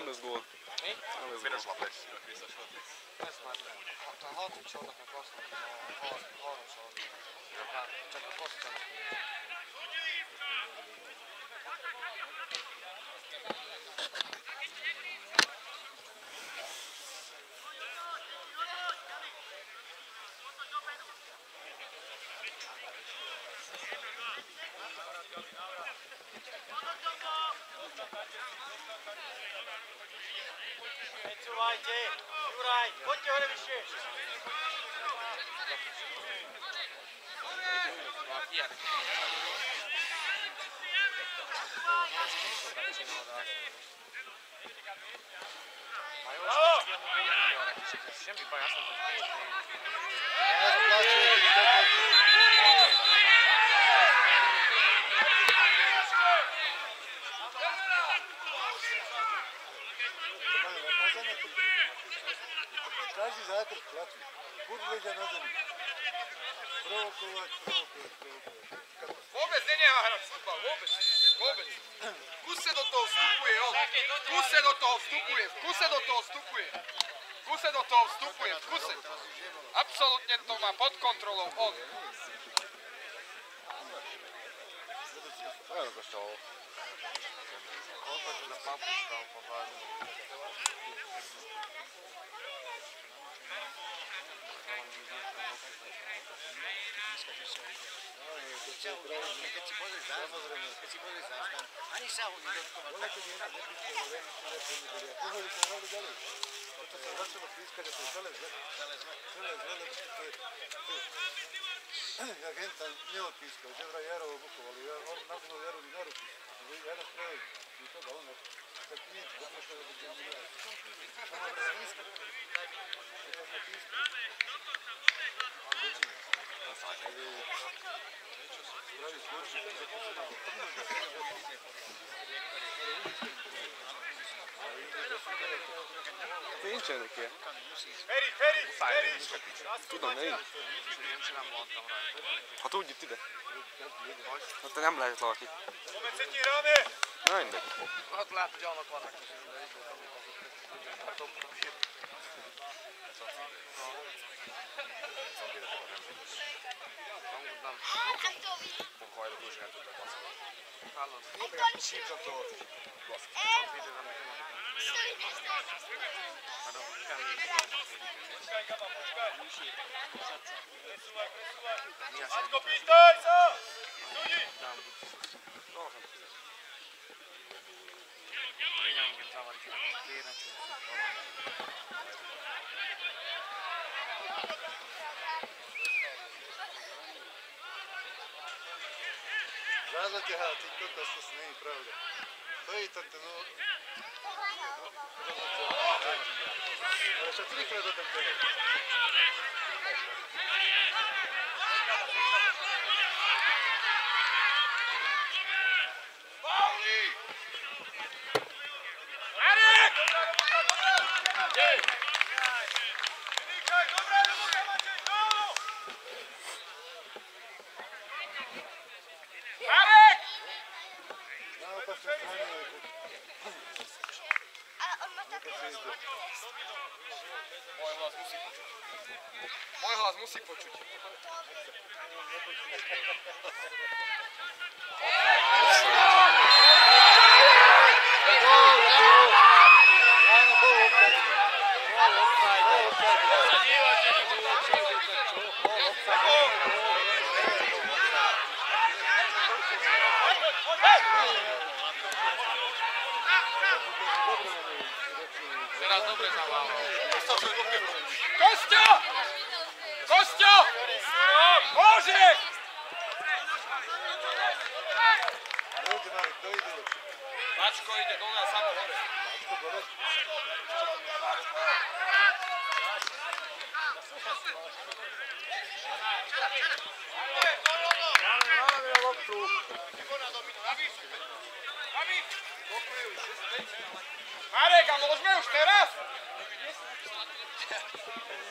Nem lesz gól. Mi? Nem lesz Piros gól. lap lesz. Ez már nem. A 6 csodaknak azt mondom, a 3-szor. Csak a kosztának. Počúvajte, Juraj, poďte hore vyššie. Semmi baj, azt mondom, hogy Ezt látsék, Каждый завтра платит. Budu ľudia na zemi. Provokovať. Vôbec nenechá hrať futbal, vôbec. V kuse do toho vstupuje, on. V kuse do toho vstupuje. Absolútne to má pod kontrolou on. Olyan kosztowało. Popatrz na papu stał poważnie. Keď si pozrieš záznam, ani sa ho nedotkol. Pozvali sa hrali ďalej. Toto sa začalo pískať a to je celé zle. Jak hen tam neodpískal, že vraj Jarovo bukovali. On napnul Jarovi na ruku. Jaro strelil. I to dal na tak nič. Dám to robiť ďalej. Čo má to pískať? To má pískať. Spraví zločin. Nincsenek ilyen. Feri! Tudom, ne így. Nem csinálom mondtam rá. Ha tudj itt ide. Hát te nem lehet lakni. Na mindegy. Hát lehet, hogy annak vannak is. Nem. Hajlok, hogy sem tudtak baszolni. Hallod? Sípcsator. Zázate háti, kokos, to není pravda. To je tam ten... Ale však trikrát do tam behol. Na opačnej strane je to. Môj hlas musí počuť. Áno, bol obsadiť. Teraz dobre zaváľa. Kosťo! Kosťo! Bože! Dojde, Marek, dojde. Pačko ide dole a samo hore. Pačko, dole. Máme loptu. Marek, a môžeme už teraz?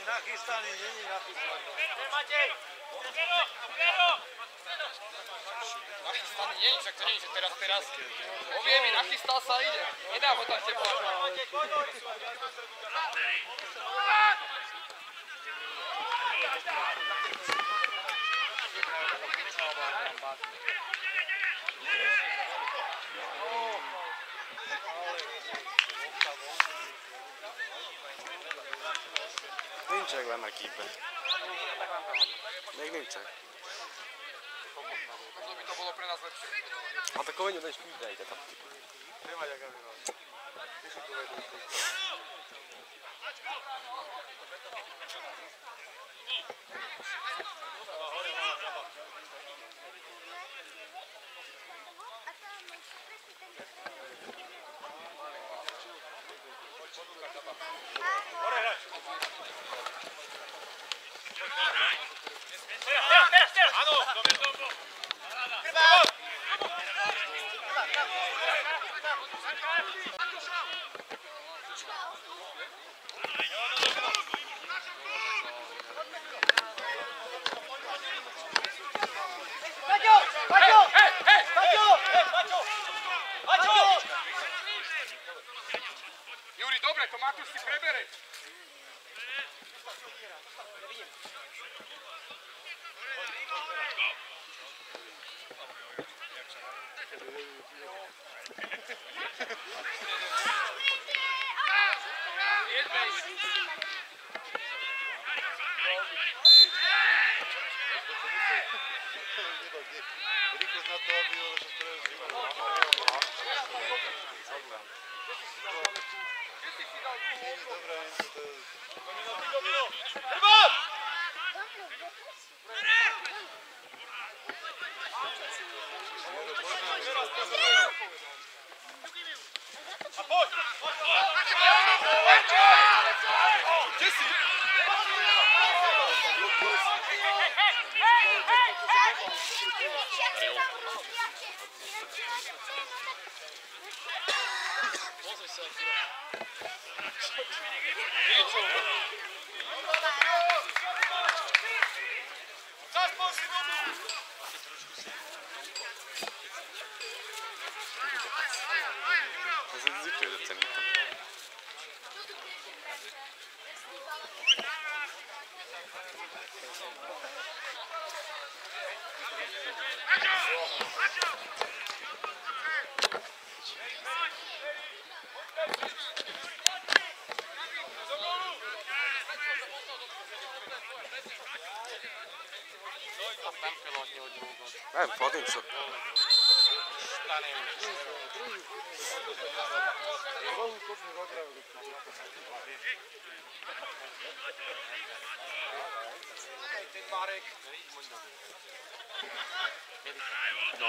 Nachystaný, není nachystaný. Matej! Nachystaný nie, však to nie je, že teraz. Povie mi, nachystal sa a ide. Nedám ho tam tebou. Nincsenek benne képben. Még nincsenek. To by to bolo pre nás lepšie. Hát akkor menjünk és küldj egyet. Nem vagyok ebben. És akkor vedünk. Juri, dobre, to Matúš si prebere. Rýchlosť na to, aby ho nie je dobrá, len to Ez egy zütődött szerintem. Nem kell adni, hogy rúgod. Nem, fad nincs sok. Aztán én is. Marek. No.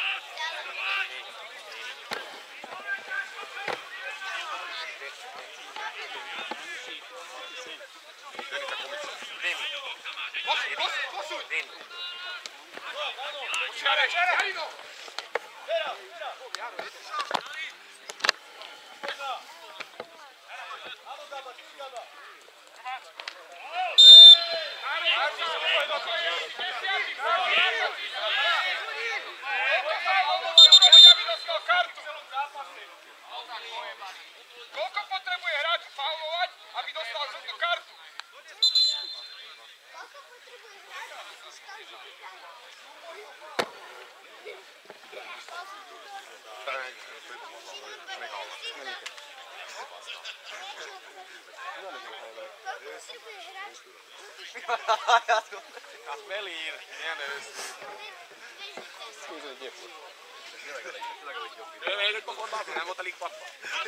Posuň! Učiarek, Jarino! Koľko potrebuje hráč faulovať, aby dostal žltú kartu? A felír. Milyen őszintén. Ei nyt koko ajan, hän muuta liikpappa.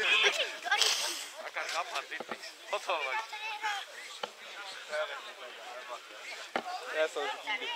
Akar kaphan sitten. Otto vai? Tässä on se kiinni.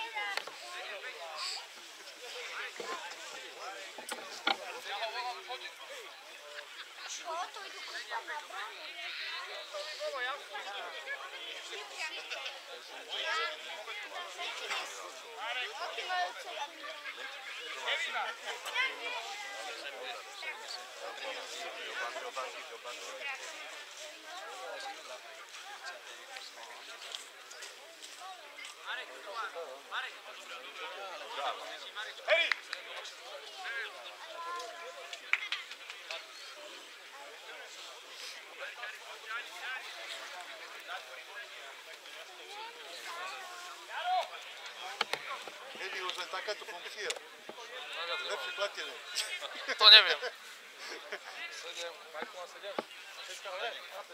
Edi už len takáto funkcia. Lepšie platené. To neviem. 7, Majko má 7. 6, ale ne, máte.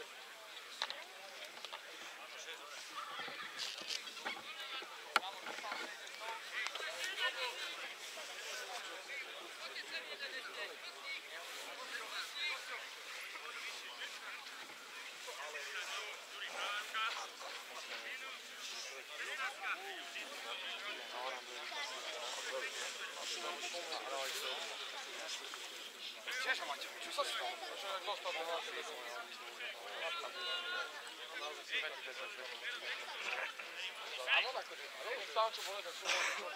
Tiež máte, čo sa stalo? Čo je dostal do vás? Áno, akože, tam čo bolo, tak sú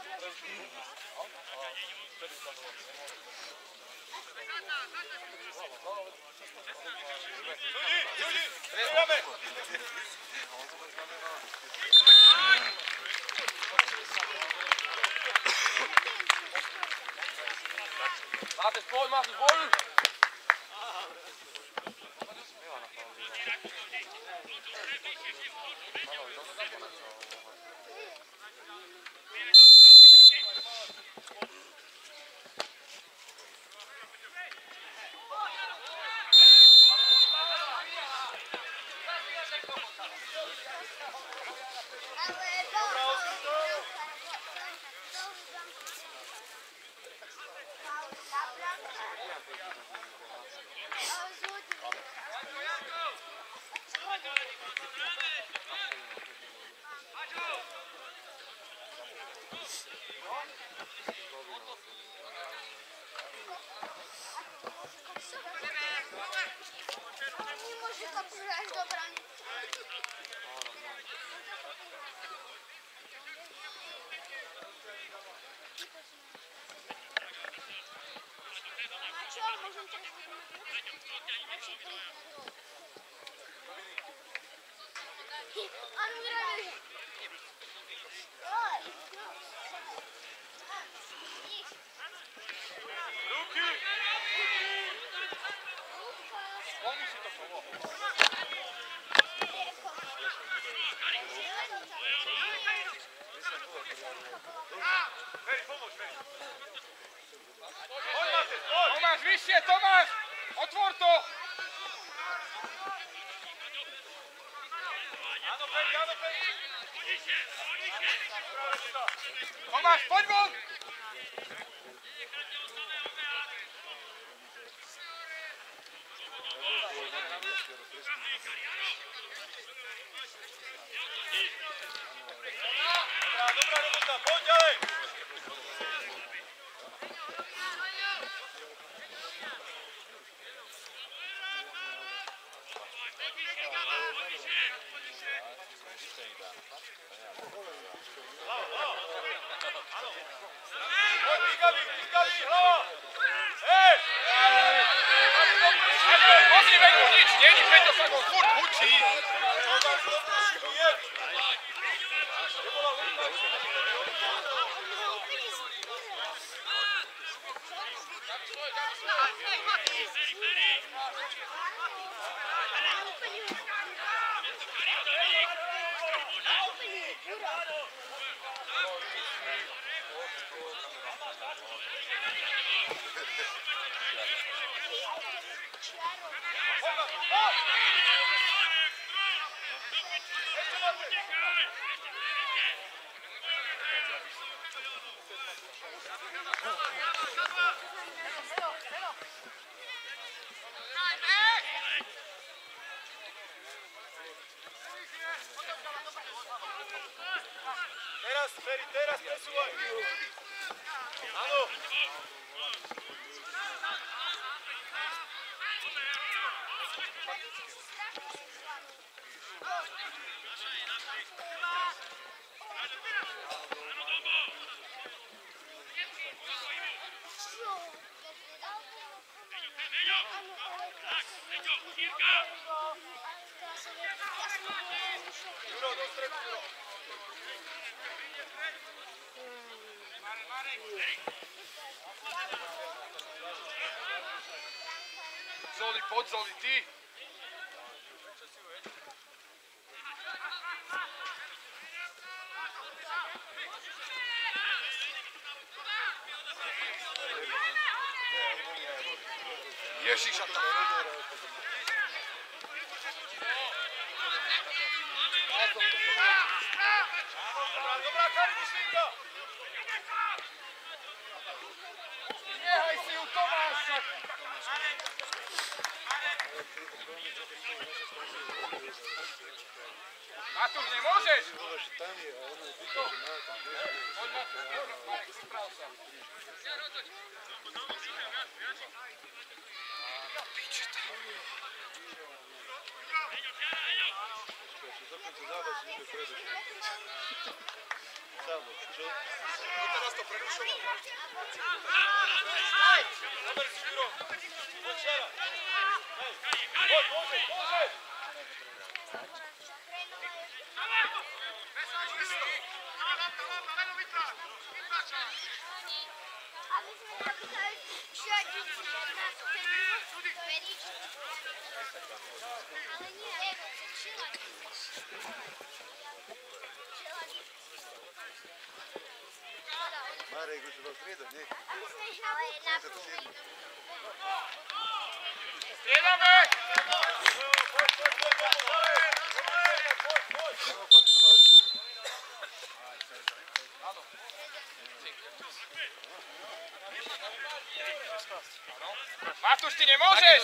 Máte spoj, máte spoj! Tomáš, vyššie, Tomáš! Otvor to! Tomáš, poď von! Dobrá robota, poď ďalej! Pozri, Veňu, nič, není, Peťo sa go furt hučí. Teraz, Feri, teraz presúvaj. Áno. Juro, do stredu, Juro. Zoli, poď Zoli, ty! Ježiša, tak... Dobrá, Kari, myšlienka! Nehaj si ju, Tomáš! Matúš, nemôžeš! Tam je, a ona je vyká, že má tam. Poď Matúš, Marek, vyprav sa. Dokonca zápas ide predošli. Samo, čo? No teraz to prerušoval. Dober si, Juro. Poď šera. Poď, môže! Marek už bol striedať, nie? Striedame! Naopak tu máš. Matúš, ty nemôžeš!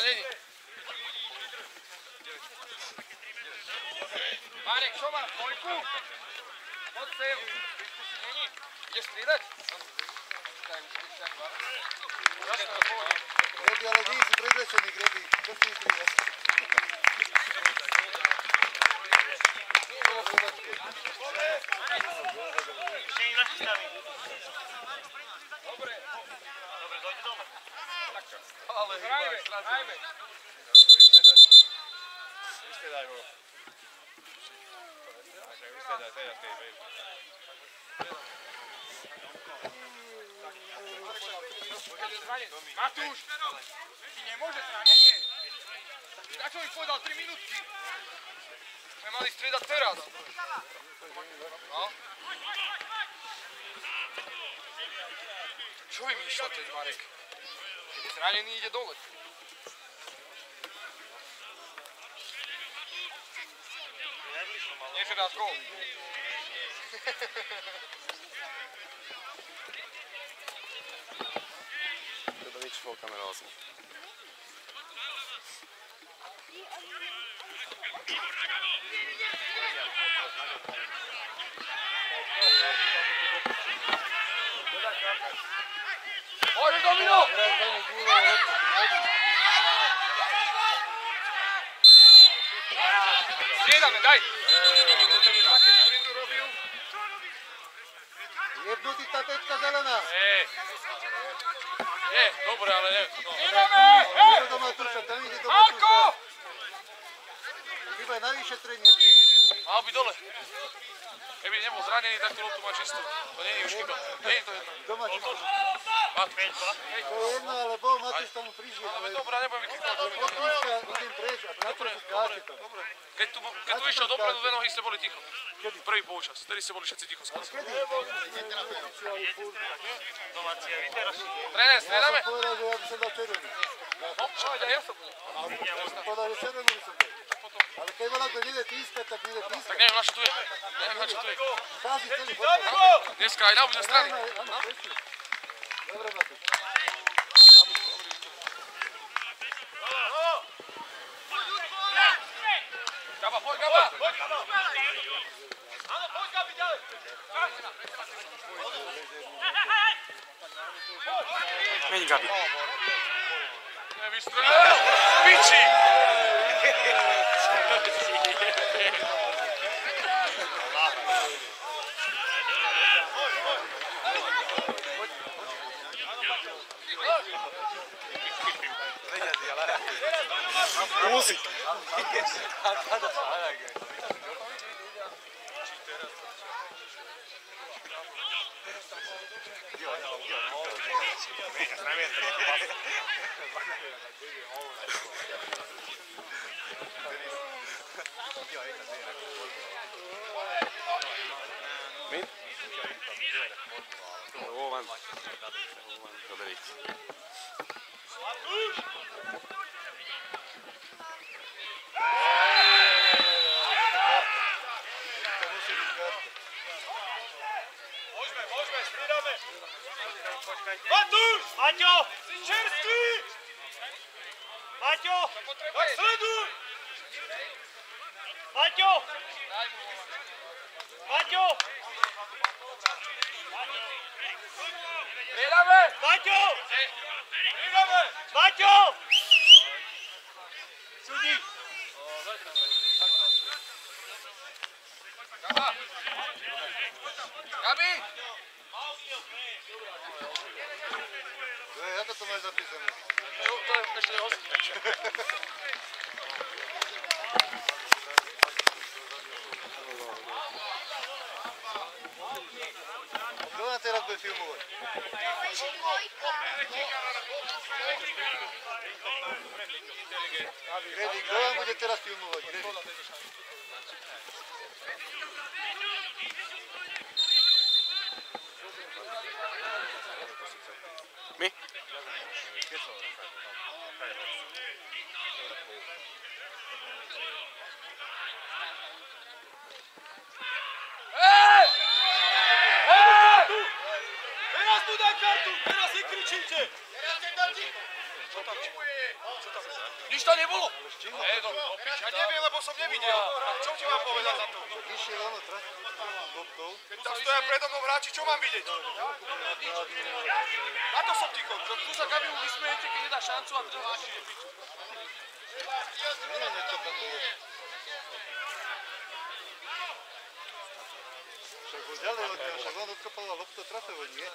Marek, čo máš? Dvojku? Poď sem. Vyskúsi, není? Ideš striedať? Jasné, pohodne. Grebi, ale ty si predlečený, Grebi. Čo si striedať? Ešte nie nachystaný. Dobre. Dobre, dojde doma. Ale hrajme, hrajme. Vystredaj ho. Vystredaj, teraz tej vej. Matúš, ty nemôžeš zranenie. Na čo mi povedal 3 minútky? Sme mali striedať teraz. No. Čo vymýšľate, Marek? Keď je zranený, ide dole. Nie, že dá gól. Teda nič bol kamerálzmu. Poďme, Domino! Striedame, daj! Také sprintu robil. Jebnutý tá pečka zelená. Je, dobre, ale ne. Ideme! Ide do Matúša, tam ide do Marko! Matúša. Chyba je na vyšetrenie. Mal by dole. Keby nebol zranený, tak tú loptu má čistú. To nie je už chyba. Nie je to jedno. Doma čisto. Matúš. To je jedno, ale bol Matúš tam prišiel. Ale dobrá, nebudem vyklikať. Od Miška idem preč a na čo si skáče tam. Keď tu išiel dopredu, dve nohy ste boli ticho. Prvý poučas. Vtedy ste boli všetci ticho skôr. Kedy? Domáci a vyteraš. Tréner, Ja som striedame? povedal, že ja by som dal červenú. No, čo, nie? Ja som povedal, že červenú by som dal. Ale keď bola to nejde pískať, tak nejde Tak pískať. neviem, na čo tu je. Neviem, na čo tu je. Každý celý fotbal. Dneska aj na obidve strany. Áno, presne. Dobre, Matúš. Gaba, poď, Gaba! Meni Gabi. Nevystrelil! Piči! Musí. Mit? Jó van. Köverik. Môžeme, striedame! Matúš! Maťo! Si čerstvý! Maťo! Tak sleduj! Maťo! Maťo! Striedame! Maťo! Striedame! Maťo! Sudí! Gabi! Ako to máš zapísané? To je ešte hosť. Kto nám teraz bude filmovať? Gredy, kto vám bude teraz filmovať? Gredy. My? Teraz mu daj kartu! Teraz nekričíte! Nič to nebolo! Ja neviem, lebo som nevidel. Čo ti mám povedať za to? Išiel ono, trafil loptou. Keď tam stoja predo mnou hráči, čo mám vidieť? Na to som ticho. Tu sa Gabi vysmejete, keď nedá šancu a to Nie, niečo tam bolo. Však bol ďalej od neho, však on odkopal a lopto trafil, nie?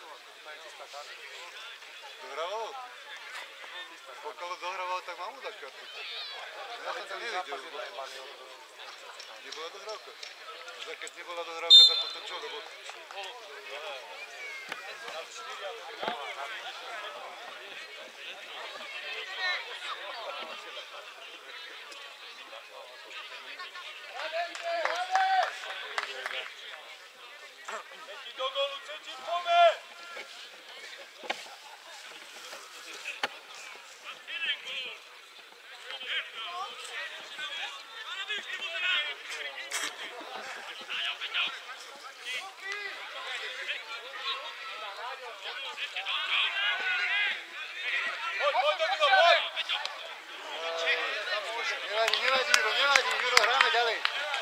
Dohrával? Pokiaľ dohrával, tak mám mu dať kartu. Ja som to nevidel. Nebola dohrávka. Keď nebola dohrávka, tak potom čo? Lebo... Ceti do golu, Ceti, pome! Nevadí, Juro, hráme ďalej.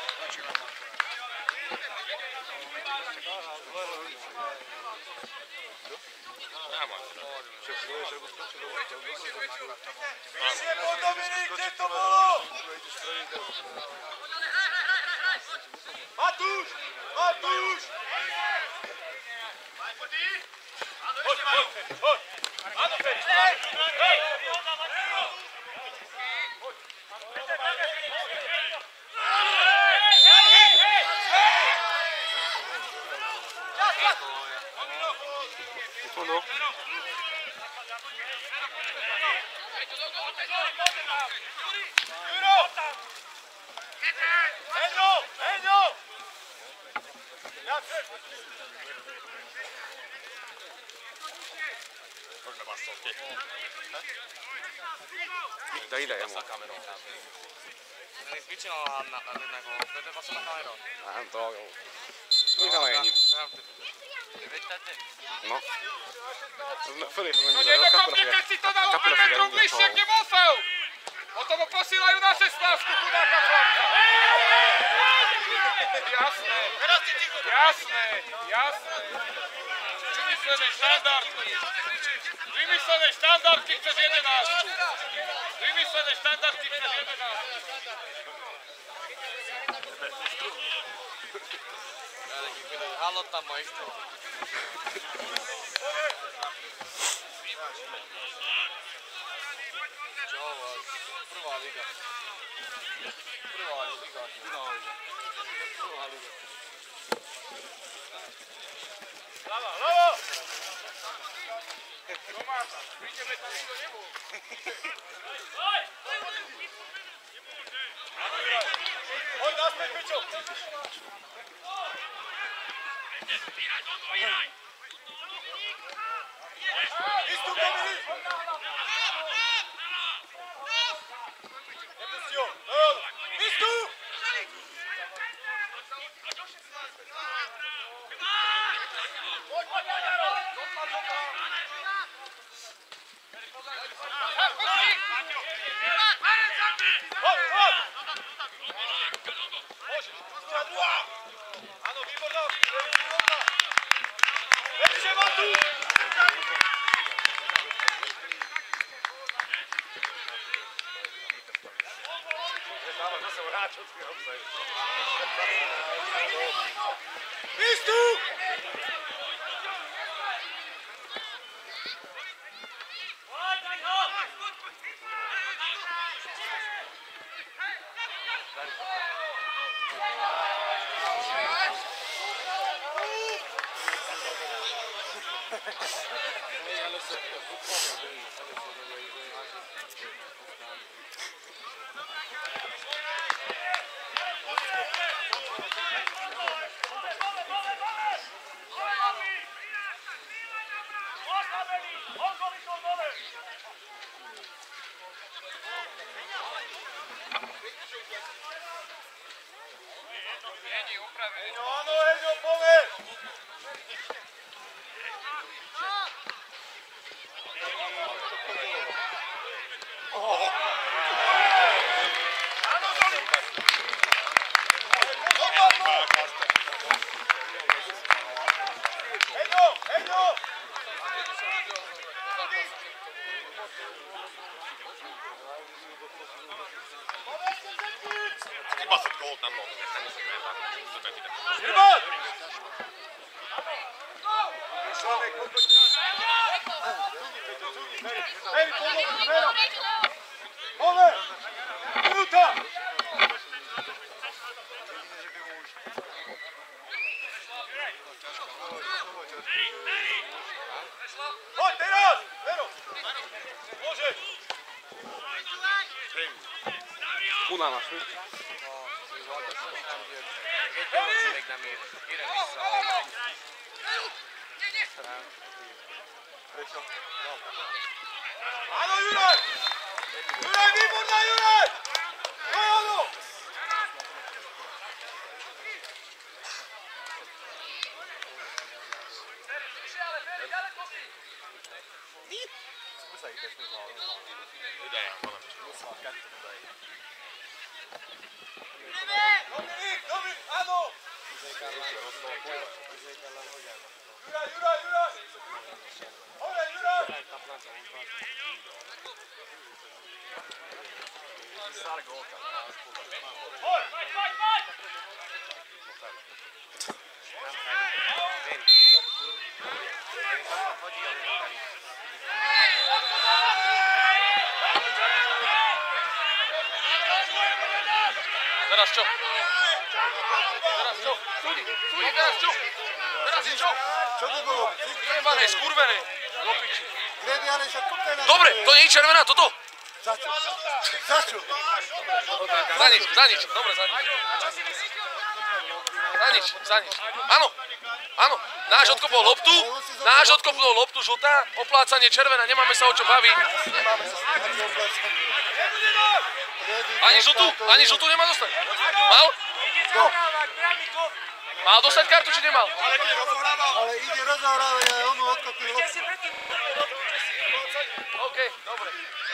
Dominik, kde to bolo? Matúš! Matúš! Poď! Áno, Feč! Hej! Secondo. Eňo! Možno vás to keď. Mitä idea mu? Eli Twitchillä on täytyy vastata kameroon. Vähän tuo. Minkälainen? No. Filip, To nedokončí, keď si to dal o 5 metrov bližšie, kde bol faul. Potom ho posílajú na 16-ku, chudáka chlapca. Jasné. Vymyslené štandardky cez 11. Aloittamaan itse. Joo, prva liga. Lavo! Tomáš, vidíme, tam nikto nebol. Poď naspäť, Mičo! Punanas nyt. Ano Juraj! Juraj, výborná Juraj! Ano! Dominik, áno! Juraj! Hore, Juraj! Teraz čo? Súdi, teraz čo? Čo to bolo? Jebané, skurvené. Do piči. Gredy, ale však kúpte na... Dobre, to nie je červená, toto. Za čo? Za čo? Za nič, dobre, za nič. Za nič. Áno, náš odkopol loptu, žltá, oplácanie červená, nemáme sa o čom baviť. Ani žltú nemá dostať. Mal? Mal dostať kartu, či nemal? Ale ide rozohrávať a on mu odkopil loptu. OK, dobre.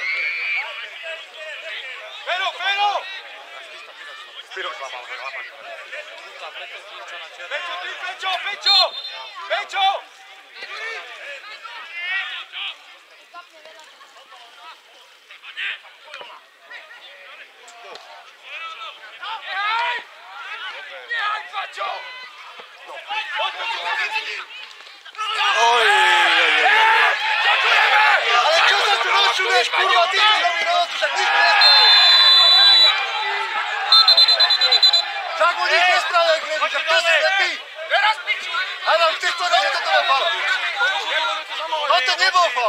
Fero! Pečo! Ale čo sa tu rozčúveš, kurva, ty si robí roz, však nič mi nespravil. Však mu nič nespravil, Gredy, však to si slepý. Áno, chceš povedať, že toto bol faul. Toto nebol faul.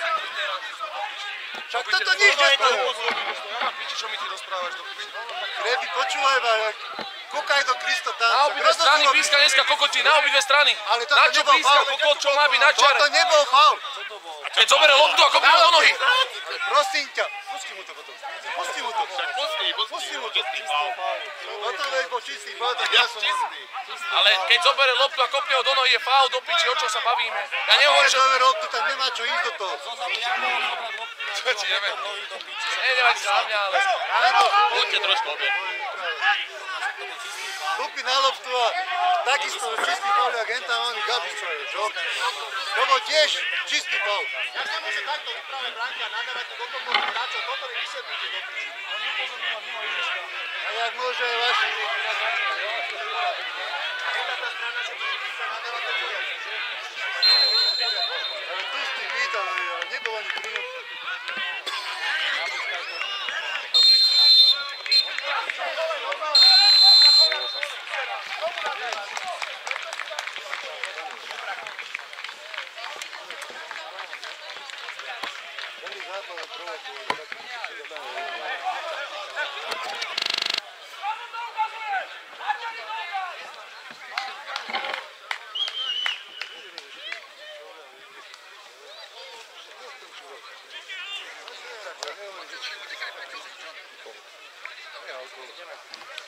Však toto nič nespravil. Piči, čo mi ty rozprávaš do piči? Gredy, počúvaj ma, jak... Kúkaj do Kristo tam. Na obidve strany píska dneska kokoti, na obidve strany. Ale toto Na čo nebol píska faul. kokot, čo má byť na čiare? Toto nebol faul. Keď zobere loptu a kopne ho do nohy. Ale prosím ťa, pusti mu to potom. Pusti mu to. Pusti mu čistý faul. Toto bol čistý faul, tak ja som čistý. Ale keď zobere loptu a kopne ho do nohy, je faul, do piči, o čo sa bavíme. Ja nehovorím, že... Dobre, tu tam nemá čo ísť do toho. Čo ti neviem? Nedevajte sa na mňa, ale... Poďte trošku obie. Kúpi na loptu a takisto čistý faul, jak henta oný Gabiš, čo? To bol tiež čistý faul. Jak nemôže takto vyprávať bránky a nadávať do toho hráčov, ktorí vysvetlíte do piči. A jak môže aj vaši. Ale tu si pýtal, ale nebol ani pri ňom. Veľmi západom provokovali, tak si to dáme. Ja